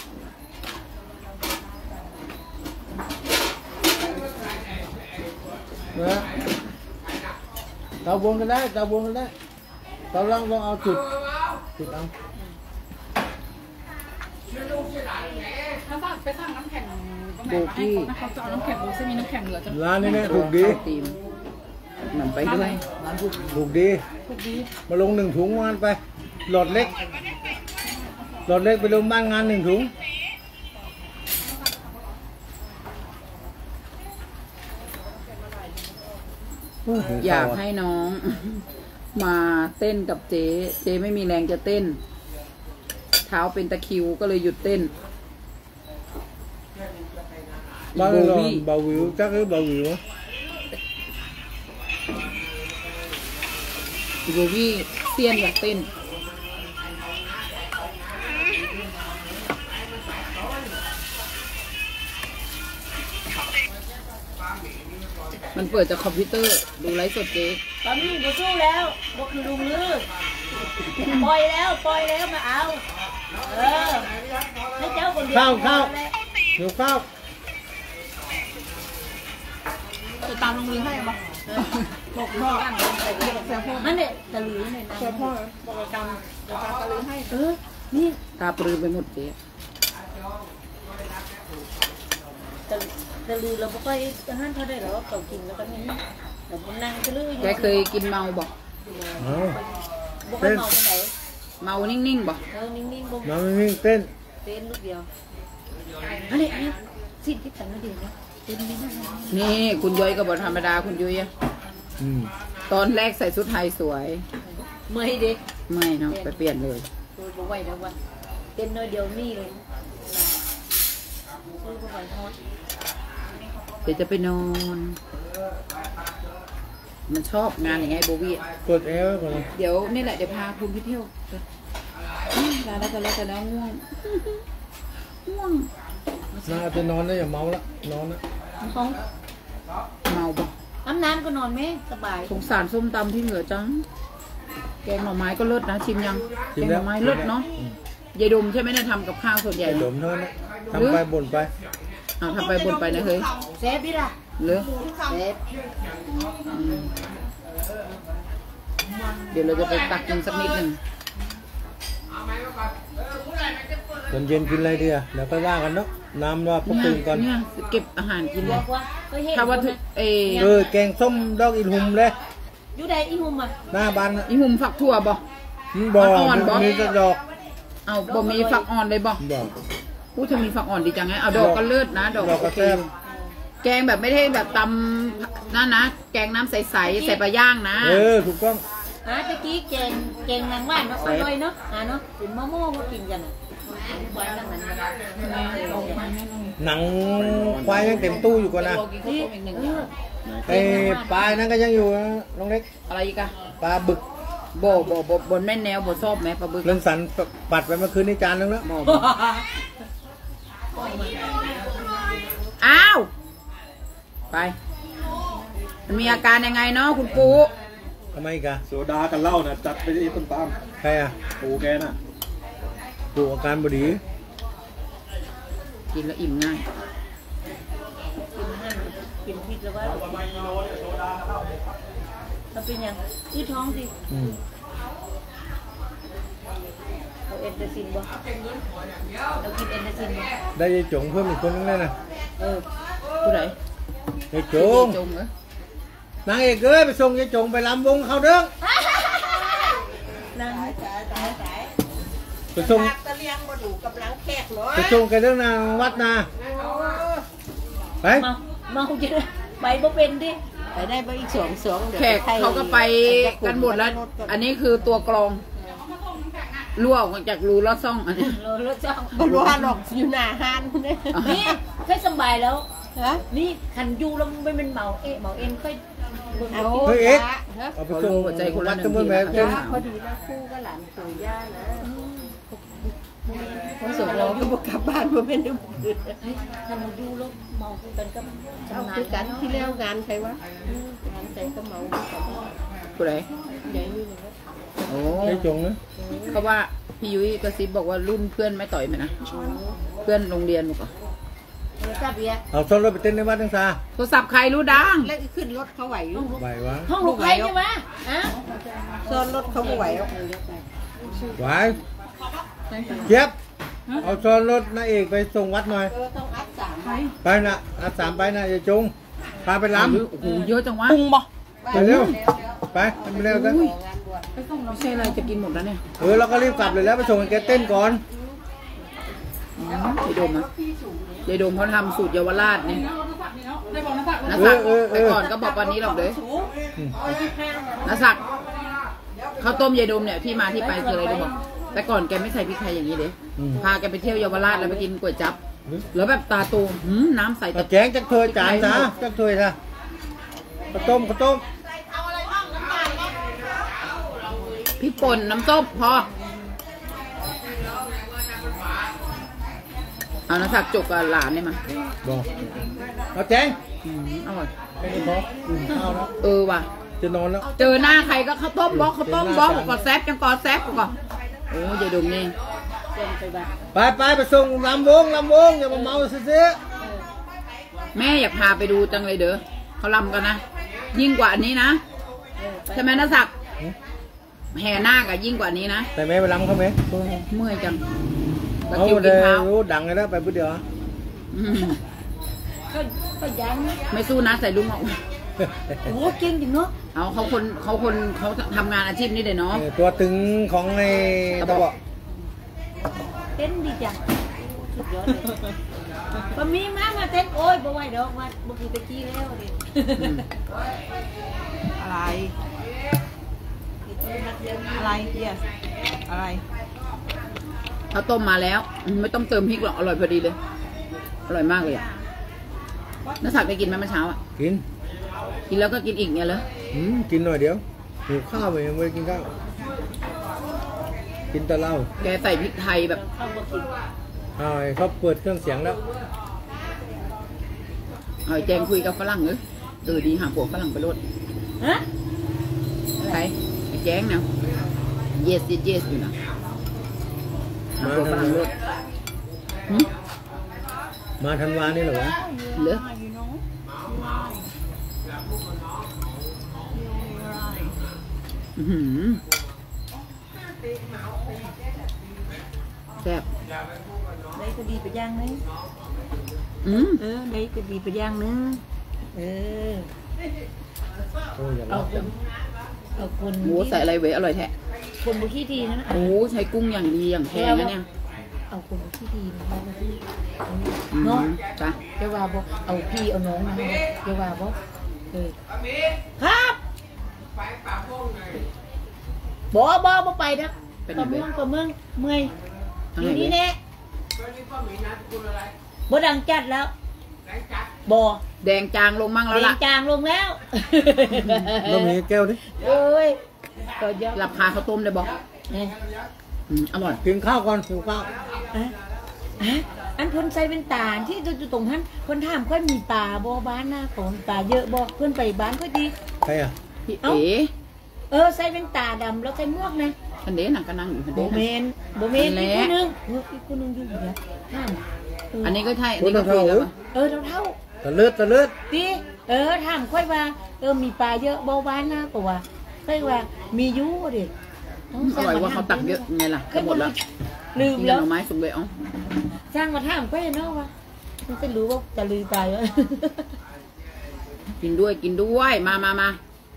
นะเตาบนก็ได้เตาบนก็ได้เตาล่างลองเอาจุดเอาถ้าไปสร้างน้ำแข็งโบกี้เขาจะเอาน้ำแข็งดูซิมีน้ำแข็งเหลือจะร้านนี้เนี่ยถูกดีตีมหนำไปด้วยถูกดี มาลง1 ถุงงานไปหลอดเล็กหลอดเล็กไปลงบ้านงาน1 ถุงอยากให้น้อง มาเต้นกับเจ๊เจ๊ไม่มีแรงจะเต้น เท้าเป็นตะคริวก็เลยหยุดเต้นบ้านโบเราวี่เบาวิวจักหรือเบาวิวโบวี่เซียนอยากเต้น มันเปิดจากคอมพิวเตอร์ดูไลฟ์สดเจ๊ตอนนี้บ่สู้แล้วบ่คือลุงลือปล่อยแล้วมาเอาให้เจ้าคนเดียวข้าวเดี๋ยวข้าวจะตามลงมือให้ปะบอกพ่อเสียพ่อนั่นเนี่ยตะลือเนี่ยเสียพ่อบอกประจำเดี๋ยวตาตะลือให้นี่ตาปรือไปหมดเจ๊ตะลือเราบ่ค่อยอาหารเท่าได้หรอกเขากินแล้วก็นี่แต่ผมนั่งตะลืออยู่แกเคยกินเมาบอกเอาบ่ค่อยเมาไปไหนเมานิ่งๆบอกนิ่งๆบ่มาวิ่งเต้นเต้นลูกเดียวอันนี้สิ้นที่แต่งเดียวนะเต้นนิดนึงนี่คุณย้อยก็บอกธรรมดาคุณยุ้ยอะอืมตอนแรกใส่ชุดไทยสวยเมื่อยเด็กไม่เนาะไปเปลี่ยนเลยโดยบ่ไหวแล้วว่าเต้นน้อยเดียวนี่เลยบ่ไหวฮอดเดี๋ยวจะไปนอน มันชอบงานอย่างไงโบวี่อะกดแอลก่อนเลยเดี๋ยวนี่แหละเดี๋ยวพาคุณไปเที่ยวลาแล้วแต่แล้วง่วงง่วงน่าจะนอนแล้วอย่าเมาละนอนนะของเมาบอกน้ำก็นอนไหมสบายสงสารส้มตำที่เหลือจังแกงหน่อไม้ก็เลิศนะชิมยังแกงหน่อไม้เลิศเนาะยายดมใช่ไหมเนี่ยทำกับข้าวส่วนใหญ่ไอ้ดมเท่านั้นทำไปบ่นไปเอาทำไปบนไปนะเฮ้ยเซฟดิล่ะเหรือเซฟเดี๋ยวเราจะไปตักกินสักนิดหนึ่งตอนเย็นกินอะไรดีอ่ะเดี๋ยวไปว่ากันเนาะน้ำว่าพกตื่นก่อนเนี่ยเก็บอาหารกินบเลอย กว่าเคยเห็นถ้าว่าถึงแกงส้มดอกอินหุมเลยอยู่ใดอีหุ่มอ่ะหน้าบ้านน่ะอีหุ่มฝักถั่วบ่บอกอ่อนๆบ่มีแต่ดอกเอาบ่มีฝักอ่อนเลยบ่บอกพูดจะมีฝักอ่อนดีจังไงเอาดอกก็เลิศนะดอกดอกก็โอเคแซ่บแกงแบบไม่ได้แบบตำนั่นนะแกงน้ำใสๆใส่ปลาย่างนะถูกต้องตะกี้แกงนางว่านเนาะอร่อยเนาะเนาะเป็นมะม่วงมากินกันหนังควายยังเต็มตู้อยู่กว่านะกินข้าวต้มอีกหนึ่งอย่างไอ้ปลานั้นก็ยังอยู่นะน้องเล็กอะไรอีกอะปลาบึกบนแม่แนวบ่ชอบไหมปลาบึกเรื่องสันปัดไปเมื่อคืนนี้จานนึงแล้วอ้าวไปมันมีอาการยังไงเนาะคุณปูทำไมกะโซดากันเหล้านะจัดไปที่ต้นตามใครอ่ะปูแกน่ะดูอาการบดีกินแล้วอิ่มง่ายกินพิษแล้วว่าเราเป็นยังอืดท้องสิอืมเราเอ็นเตอร์ซินบ่เรากินเอ็นเตอร์ซินบ่ได้ยายจงเพิ่มอีกคนนึงเลยนะผู้ใดยายจจงจงเหรอนางเอกเอ้ยไปส่งยายจงไปลำวงเขาเด้งนางไปส่งตะเลียงมาดูกับล้างแขกเนาะไปส่งกันเรื่องนางวัดนาไปเมาจะไปบ่เป็นดิไปได้บ่อีกสองแขกเขาก็ไปกันหมดแล้ว อันนี้คือตัวกรองรั่วออกมาจากรูลอดซ่องอันนี้รถจ้างบ่รู้หรอกอยู่หน้าห้านนี่นี่ค่อยสบายแล้วฮะนี่คันอยู่แล้วไม่เป็นเมาเมาเอ็นค่อยเอาเฮ้ยเอ็กเอาไปส่งหัวใจคนละวัดหนึ่ตะงมือทีแม่นะเจ้าคะพอดีแล้วคู่ก็หลานปู่ย่านะคนส่งเราก็บอกกลับบ้านมาเป็นเดือนคันอยู่แล้วเมากันก็เอาคือกันที่แล้วงานใครวะงานใจก็เมาผู้ใดใหญ่นี่เลยโอ้ยายจงนะเขาว่าพี่ยุ้ยกระซิบบอกว่ารุ่นเพื่อนไม่ต่อยมันนะเพื่อนโรงเรียนหนูก็แล้วก็เบียร์เอาซ้อนรถไปเต้นในวัดทั้งซาโทรศัพท์ใครรู้ดังแล้วขึ้นรถเขาไหวอยู่ไหววะห้องลูกใครใช่ไหมฮะซ้อนรถเขาไหวไหวเจี๊ยบเอาซ้อนรถนายเอกไปส่งวัดหน่อยต้องอัดสามไปนะอัดสามไปนะยายจงพาไปลโอ้โหเยอะจังวะำไปเร็วไปไปเร็วกันไม่ใช่อะไรจะกินหมดแล้วเนี่ยเราก็รีบกลับเลยแล้วไปส่งให้แกเต้นก่อนยายโดมนะยายโดมเขาทำสูตรเยาวราชเนี่ยนะศักดิ์แต่ก่อนก็บอกวันนี้หรอกเลยนะศักดิ์ข้าวต้มยายโดมเนี่ยที่มาที่ไปคืออะไรดูบอกแต่ก่อนแกไม่ใส่พริกไทยอย่างนี้เลยพาแกไปเที่ยวเยาวราชแล้วไปกินก๋วยจั๊บแล้วแบบตาโตน้ำใสเอาแกงจักถ้วยจานนะจักถ้วยนะข้าวต้มพริกป่นน้ำส้มพอเอานะศักดิ์จกกับหลานเนี่ยมาบอกเอาแกงอร่อยแค่นี้พอข้าวแล้วว่ะจะนอนแล้วเจอหน้าใครก็ข้าวต้มบล็อกข้าวต้มบล็อกก็แซบจังกอแซบก่อนโอ้ยายดมนี่ไปส่งลำวงอย่ามาเมาซื้อแม่อยากพาไปดูจังเลยเด้อเขาลำกันนะยิ่งกว่าอันนี้นะใช่ไหมนะศักดิ์แห่นาคอะยิ่งกว่านี้นะแต่แม่ไปลำเขาไหมเมื่อยจังตะเอาเกียบเลกินยข้าวรู้ดังเลยแล้วไปพูดเดียวอืมก็ยังไม่สู้นะใส่ลุงออกโอ้เก่งจริงเนาะเอาเขาทำงานอาชีพนี้เด้เนาะตัวตึงของในตะเบาะเต้นดีจังสุดยอดเลยพอมีมาเต้นโอ้ยบ่ไหวดอกมาเมื่อกี้ตะกี้แล้วดิอะไร อะไรเยสอะไรข้าวต้มมาแล้วไม่ต้องเติมพริกหรอกอร่อยพอดีเลย อร่อยมากเลยอะน้าศักดิ์ได้กินไหมเมื่อเช้าอ่ะกินกินแล้วก็กินอีกเนี่ยเลยกินหน่อยเดียวหิวข้าวไปยังไม่ได้กินข้าวกินแต่เหล้าแกใส่พริกไทยแบบเขาเปิดเครื่องเสียงแล้วเอาไอ้แจงคุยกับฝรั่งดีหาผัวฝรั่งไปรถฮะใครไอ้แจงนะ yes yes yes อยู่นะหาผัวฝรั่งรถมาธันวานี่เหรอวะเหรออื้อหือแซ่บ đấy có đi phải giang đấy đấy có đi phải giang nữa โอ้ยอย่าร้องเอาคนหมูใส่อะไรเว้ยอร่อยแท้คนบุขี้ดีนะโอ้ใช้กุ้งอย่างดีอย่างแพงนะเนี่ยเอาคนบุขี้ดีนะมาที่อืมเนาะจ้ะเดี๋ยวว่าบอกเอาพี่เอาน้องนะเดี๋ยวว่าบอกครับบ่ไปนะเป็นปยัระงเมืไงองเมื่อยทางอไหนยู่นี่เว้ยแน่บ่ดังจัดแล้วบ่แดงจางลงมั่งแล้วเรียล่ะงจางลงแล้วเรามีแก้วดิโอ้ยก็เยอะหลับคาข้าวต้มเลยบอกเนี่ยอร่อยกินข้าวก่อนหิวข้าวอันคนใส่เป็นตาที่อยู่ตรงนั้นคนถามค่อยมีตาบ่บ้านหน้าของตาเยอะบ่เพื่อนไปบ้านก็ดีใครอ่ะพี่เอ้าเอ๋ใส่เป็นตาดำแล้วใส่หมวกนะคันเดน่ะก็นั่งอยู่คันโบเดเมน่ะนโบเมนนั่อีนกแหละคนนึงอยู่เดี๋ยวห้ามอันนี้ก็ใช่ อันนี้ก็คุยแล้วอะเท่าตะเลิดตีถามค่อยว่ามีปลาเยอะบ่บ้านหน้าปะวะค่อยว่ามีอยู่ดิอร่อยว่าเขาตักเยอะไงล่ะค่อยหมดแล้วลืมกินแล้วหน่อไม้สุกเลยอ๋อสร้างมาถามค่อยเนาะว่ามันจะรู้ว่าจะลืมตายวะกินด้วยมา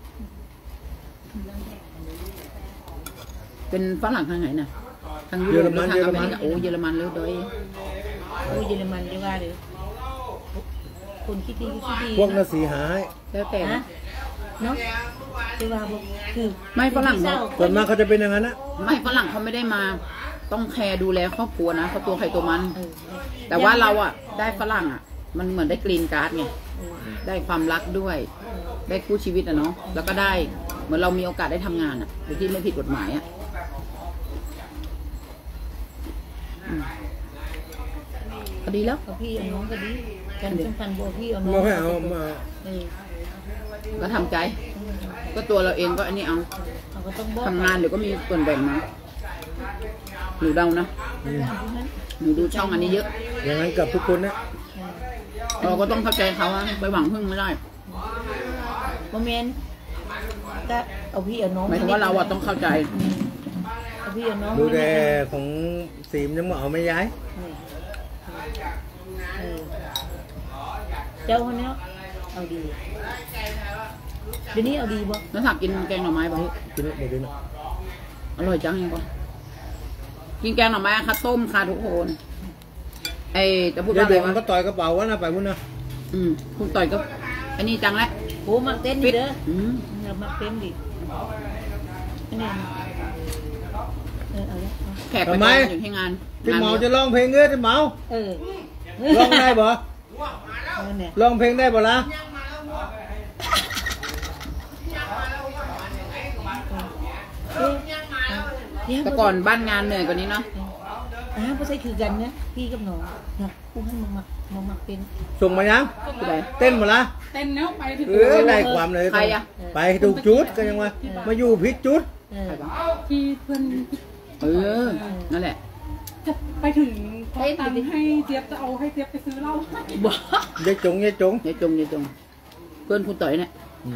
เป็นฝรั่งทางไหนน่ะทางยุโรปหรือทางอเมริกาโอ้เยอรมันเลยด้วยโอ้เยอรมันดีว่าเลยคนคิดดีพวกน่ะสีหายแล้วแต่นะเนาะดีว่าบอกคือไม่ฝรั่งเศร้าส่วนมากเขาจะเป็นอย่างนั้นนะไม่ฝรั่งเขาไม่ได้มาต้องแคร์ดูแลครอบครัวนะเขาตัวใครตัวมันเออแต่ว่าเราอ่ะได้ฝรั่งอ่ะ มันเหมือนได้กรีนการ์ดไงเออได้ความรักด้วย ได้คู่ชีวิตอะเนาะแล้วก็ได้เหมือนเรามีโอกาสได้ทำงานอ่ะโดยที่ไม่ผิดกฎหมายอ่ะก็ดีแล้วเอาพี่เอาน้องก็ดีกันสำคัญบอกพี่เอาน้องมาให้เอามาเออก็ทำใจ ก็ตัวเราเองก็อันนี้เอาเขาก็ต้องบอกทำงานเดี๋ยวก็มีส่วนแบ่งมาหนูเดานะหนูดูช่องอันนี้เยอะอย่างนั้นกับทุกคนนะเราก็ต้องเข้าใจเขาอะไปหวังพึ่งไม่ได้โมเมนต์ก็เอาพี่เอาน้องหมายถึงว่าเราอะต้องเข้าใจเอาพี่เอาน้องดูแต่ของสีมยังมาเอาไม่ย้ายเออเจ้าคนนี้เอาดีเดี๋ยวนี้เอาดีบ่แล้วถักกินแกงหน่อไม้ป่ะกินหมดเลยนะอร่อยจังยังก่อนกินแกงหน่อไม้ค่ะต้มค่ะทุกคนจะพูดเดี๋ยว่าว อะไรเด็กมันวะก็ต่อยกระเป๋าว่านะไปพุ่นนะคุณต่อยก็อันนี้จังแล้วโอ้มักเต้นดิเด้อเรามักเต้นดิอันนี้เอาละแขกไปตอนอยู่ที่งานที่เมาเยจะอะร้องเพลงเอ้ยที่เมาเออร้องได้บ่เนี่ยร้องเพลงได้บ่ล่ะแต่ก่อนบ้านงานเหนื่อยกว่านี้เนาะเพราะใช่คือกันนะพี่กับน้องนะผู้ให้มามักเป็นส่งมายังที่ไหนเต้นมาละเต้นเนาะไปถึงได้ความเลยใครอะไปถูกจุดก็ยังว่ามาอยู่ผิดจุดใครบ้างที่เพื่อนนั่นแหละจะไปถึงขอตังค์ให้เจี๊ยบจะเอาให้เจี๊ยบไปซื้อเหล้าบ้ายายจงยายจงเพื่อนคุณต่อยเนี่ย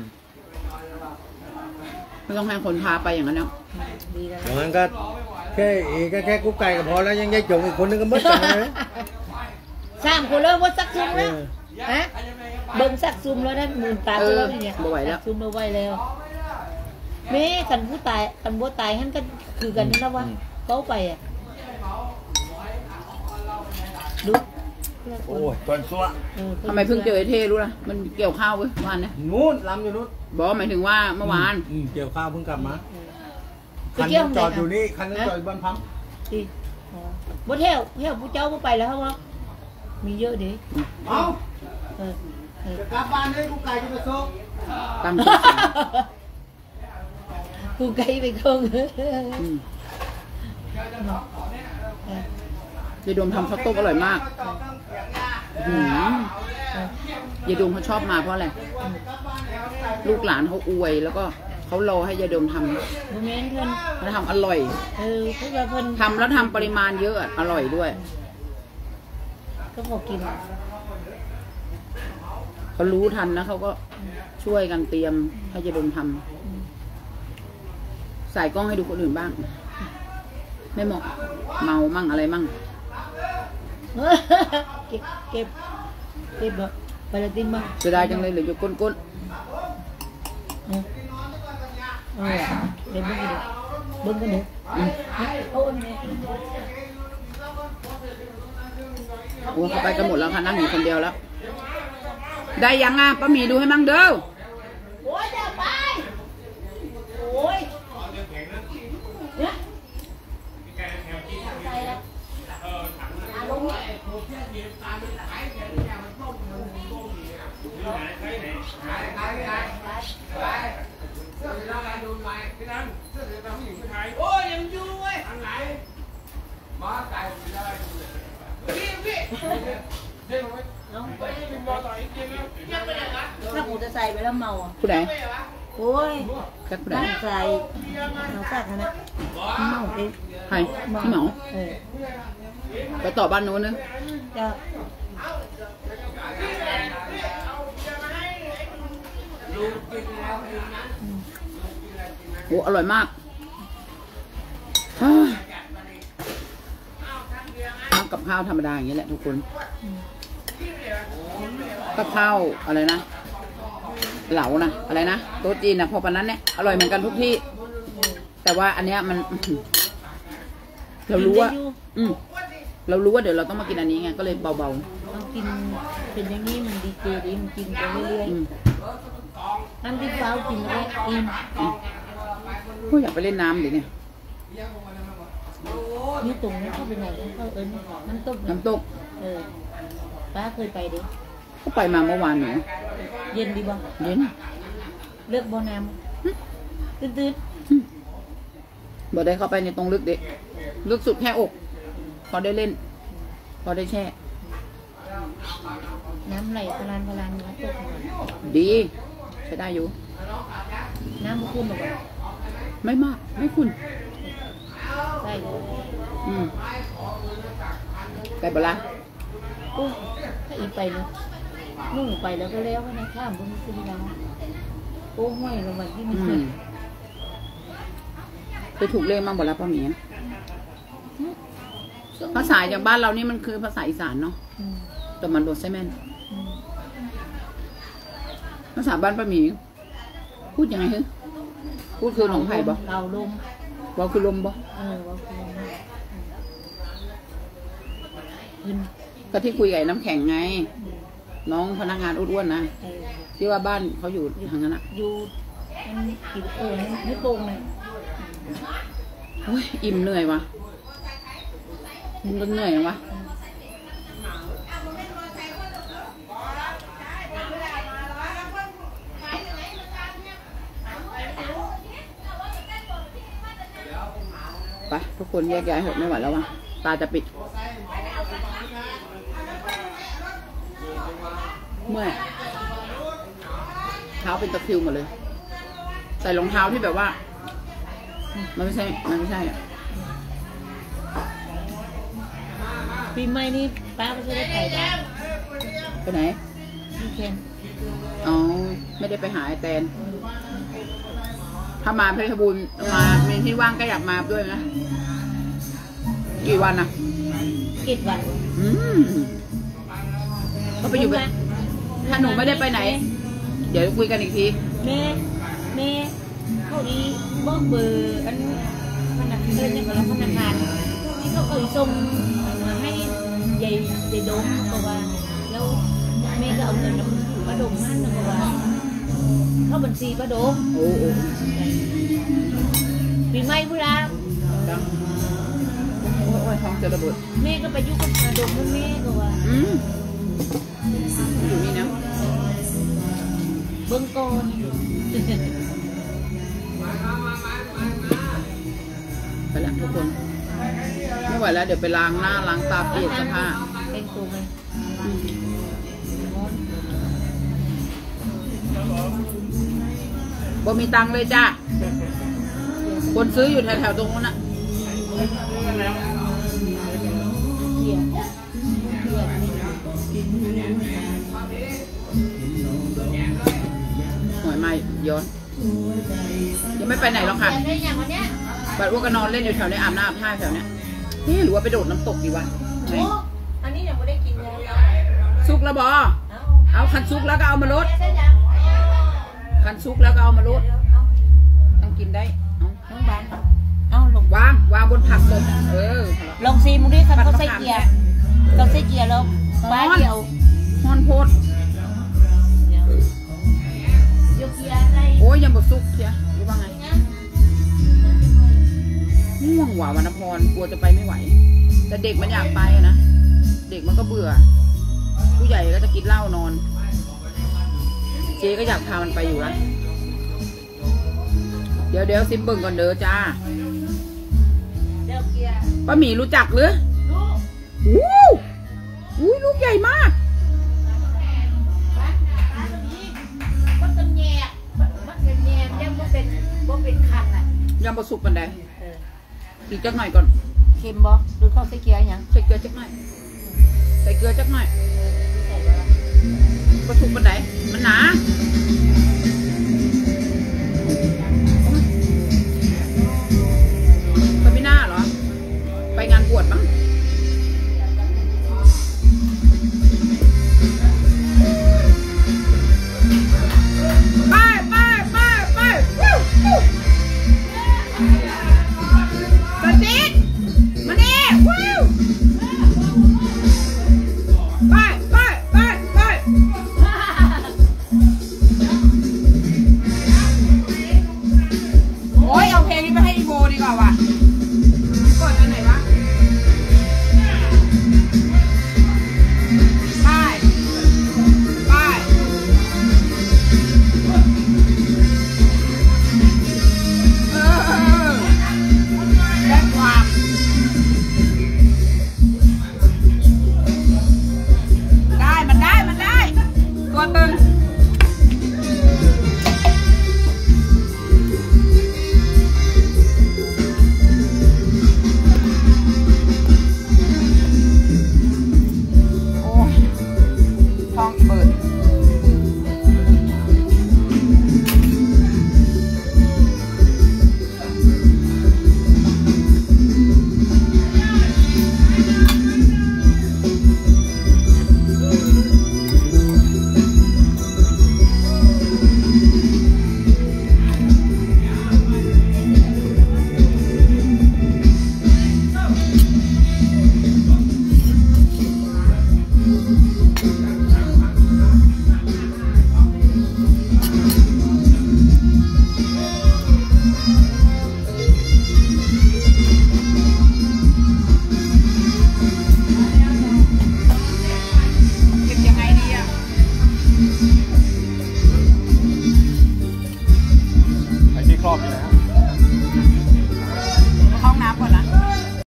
ไม่ต้องให้คนพาไปอย่างนั้นแล้วดีแล้วอย่างนั้นก็แค่กุ๊กไก่ก็พอแล้วยังยายจงอีกคนนึงก็มืดกันเลยสามคนแล้วว่าสักซุ่มแล้วฮะเบิ่งสักซุ่มแล้วนั่นหมื่นตาตัวแล้วเนี่ยบ่ไหวแล้วซุ่มเราไหวแล้วแม่กันผู้ตายกันบ่ตายหันกันคือกันนั่นแล้ววะเขาไปอ่ะดูโอ้ยก่อนซัวทำไมเพิ่งเจอไอ้เท่รู้ล่ะมันเกี่ยวข้าวเว้ยเมื่อวานเนี่ยนู้นลำอยู่นู้นบอกหมายถึงว่าเมื่อวานเกี่ยวข้าวเพิ่งกลับมาไปคันเกี่ยวนึงจอดอยู่นี่คันนึงจอดอยู่บ้านพังบ่เที่ยวผู้เจ้าบ่ไปแล้วครับว่ามีเยอะดิเอาเออจะกลับบ้านให้กุ๊กไก่จะไปส่งตามกูไกลไปคงยายดวงทำข้าวต้มอร่อยมากยายดวงเขาชอบมาเพราะอะไรลูกหลานเขาอวยแล้วก็เขารอให้ยายดวงทำโมเมนต์เพิ่นแล้วทำอร่อยพวกเราเพิ่นทำแล้วทำปริมาณเยอะอร่อยด้วยก็พอกินเขารู้ทันนะเขาก็ช่วยกันเตรียมให้ยายดวงทำใส่กล้องให้ดูคนอื่นบ้างไม่เหมาะเมามั่งอะไรมั่งเก็บแบบไปละตินมาจะได้จังเลยเหลืออยู่ก้นเดี๋ยวมึงดูเบิ้งกันหนูโอ้ยโอ้เขาไปกันหมดแล้วค่ะนั่งอยู่คนเดียวแล้ว ได้ยังอ่ะป้าหมีดูให้มั่งเด้อโอ้ยอย่าไปโอ้ยเนี่ยโอ้ยยังอยู่เว้ยถ้ากูจะใส่ไปแล้วเมาอ่ะผู้ใดโอ้ยกัดผู้ใดน้ำใส่น้ำสักนะเมาเองใครพี่หมอ ไปต่อบ้านโน้นนึงจะโอ้อร่อยมากทำกับข้าวธรรมดาอย่างนี้แหละทุกคนกับข้าวอะไรนะเหลานะอะไรนะโต๊ะจีนนะพอปานนั้นเนี่ยอร่อยเหมือนกันทุกที่ แต่ว่าอันเนี้ยมัน เรารู้ว่าเรารู้ว่าเดี๋ยวเราต้องมากินอันนี้ไงก็เลยเบาเอากินเป็นอย่างนี้มันดีเจดีมันกินไปเรื่อยๆน้ำที่ฟ้ากินแล้วอิ่มๆอยากไปเล่นน้ำเดี๋ยวนี้นี่ตรงนี้เข้าไปไหนเข้าน้ำตกน้ำตกป้าเคยไปดิก็ไปมาเมื่อวานหนูเย็นดีบ่เย็นเลือกบ่อน้ำตื้นบ่ได้เข้าไปในตรงลึกเด็กลึกสุดแค่อกพอได้เล่น พอได้แช่น้ำไหลพลานน้ำตกดีใช้ได้อยู่น้ำมันขึ้นหรอวะไม่มากไม่ขุ่นได้เลยไปบละโอ้ถ้าอีไปเนาะนุ่งไปแล้วก็แล้วนะข้ามบนขึ้นดาวโอ้ห้อยลงมาที่นี่ไปถูกเลขมั่งบ่ละป้าหมีภาษาอย่างบ้านเรานี่มันคือภาษาอีสานเนาะแต่มันโดดไซแมนภาษาบ้านป้าหมีพูดยังไงฮึพูดคือหนองไผ่บ่เราลมว่าคือลมบ่ว่าคือลมขึ้นก็ที่คุยกับน้ำแข็งไง น้องพนักงานอ้วนๆนะที่ว่าบ้านเขาอยู่ทางนั้นอะอยู่มันกี่ไม่ตรงเลยโอ้ยอิ่มเหนื่อยวะมันก็เหนื่อยวะไปทุกคนแยกย้ายหดไม่ไหวแล้ววะตาจะปิดเมื่อยเท้าเป็นตะคริวหมดเลยใส่รองเท้าที่แบบว่ามันไม่ใช่อะปีใหม่นี่ป้าก็จะได้ไปบ้านไปไหนพี่เคนอ๋อไม่ได้ไปหาไอแตนถ้ามาเพชรบูรณ์มามีที่ว่างก็อยากมาด้วยนะกี่วันอะกิดวันก็ไปอยู่ถ้าหนูไม่ได้ไปไหน เดี๋ยวคุยกันอีกทีแม่เขาอีบอกเบอร์อันพนักงานเนี่ยกับพนักงานที่เขาเคยส่งมาให้ยายดมก็ว่าแล้วแม่ก็เอาเงินป้าดมนั่นก็ว่าเข้าบัญชีป้าดมโอ้โหปีใหม่พุราจังโอ้ยท้องจะระเบิดแม่ก็ไปยุ่งกับป้าดมนั่นแม่ก็ว่าอยู่นี่นะเบื้องก่อนไปแล้วทุกคนไม่ไหวแล้วเดี๋ยวไปล้างหน้าล้างตาเปลี่ยนเสื้อผ้าเป็นตัวไงบ่มีตังค์เลยจ้าคนซื้ออยู่แถวๆตรงนั้นน่ะเกี่ยหน่วยไม่ย้อนยังไม่ไปไหนหรอกค่ะบัดอ้วกก็นอนเล่นอยู่แถวนี้อาบน้ำอาบท่าแถวเนี้ยนี่หรือว่าไปโดดน้ำตกดีวะไหนอันนี้ยังไม่ได้กินเลยซุกแล้วบอเอาคันซุกแล้วก็เอามาลดคันซุกแล้วก็เอามาลดต้องกินได้เอาน้องบ้านเอาวางบนผักสดลองซีมึงดิคันเขาใส่เกียร์เราใส่เกียร์แล้วป้าเดียวฮอนโพดโอ้ยยังบดซุกเชียรู้ว่าไงง่วงหว่าวรรณพรกลัวจะไปไม่ไหวแต่เด็กมันอยากไปนะเด็กมันก็เบื่อผู้ใหญ่ก็จะกินเหล้านอนเจ๊ก็อยากพามันไปอยู่แล้วเดี๋ยวซิมเบิ่งก่อนเด้อจ้าป้าหมีรู้จักหรืออู้ลูกใหญ่มากยังบะสุกปันใดอีกจักหน่อยก่อนเค็มบ่หรือเขาใส่เกียร์ยังใส่เกลือจักหน่อยใส่เกลือจักหน่อยบะสุกปันใดมันหนาไปไม่น่าเหรอไปงานบวชมั้งโอ้ยเอาเพลงนี้ไปให้อีโบดีกว่าว่ะ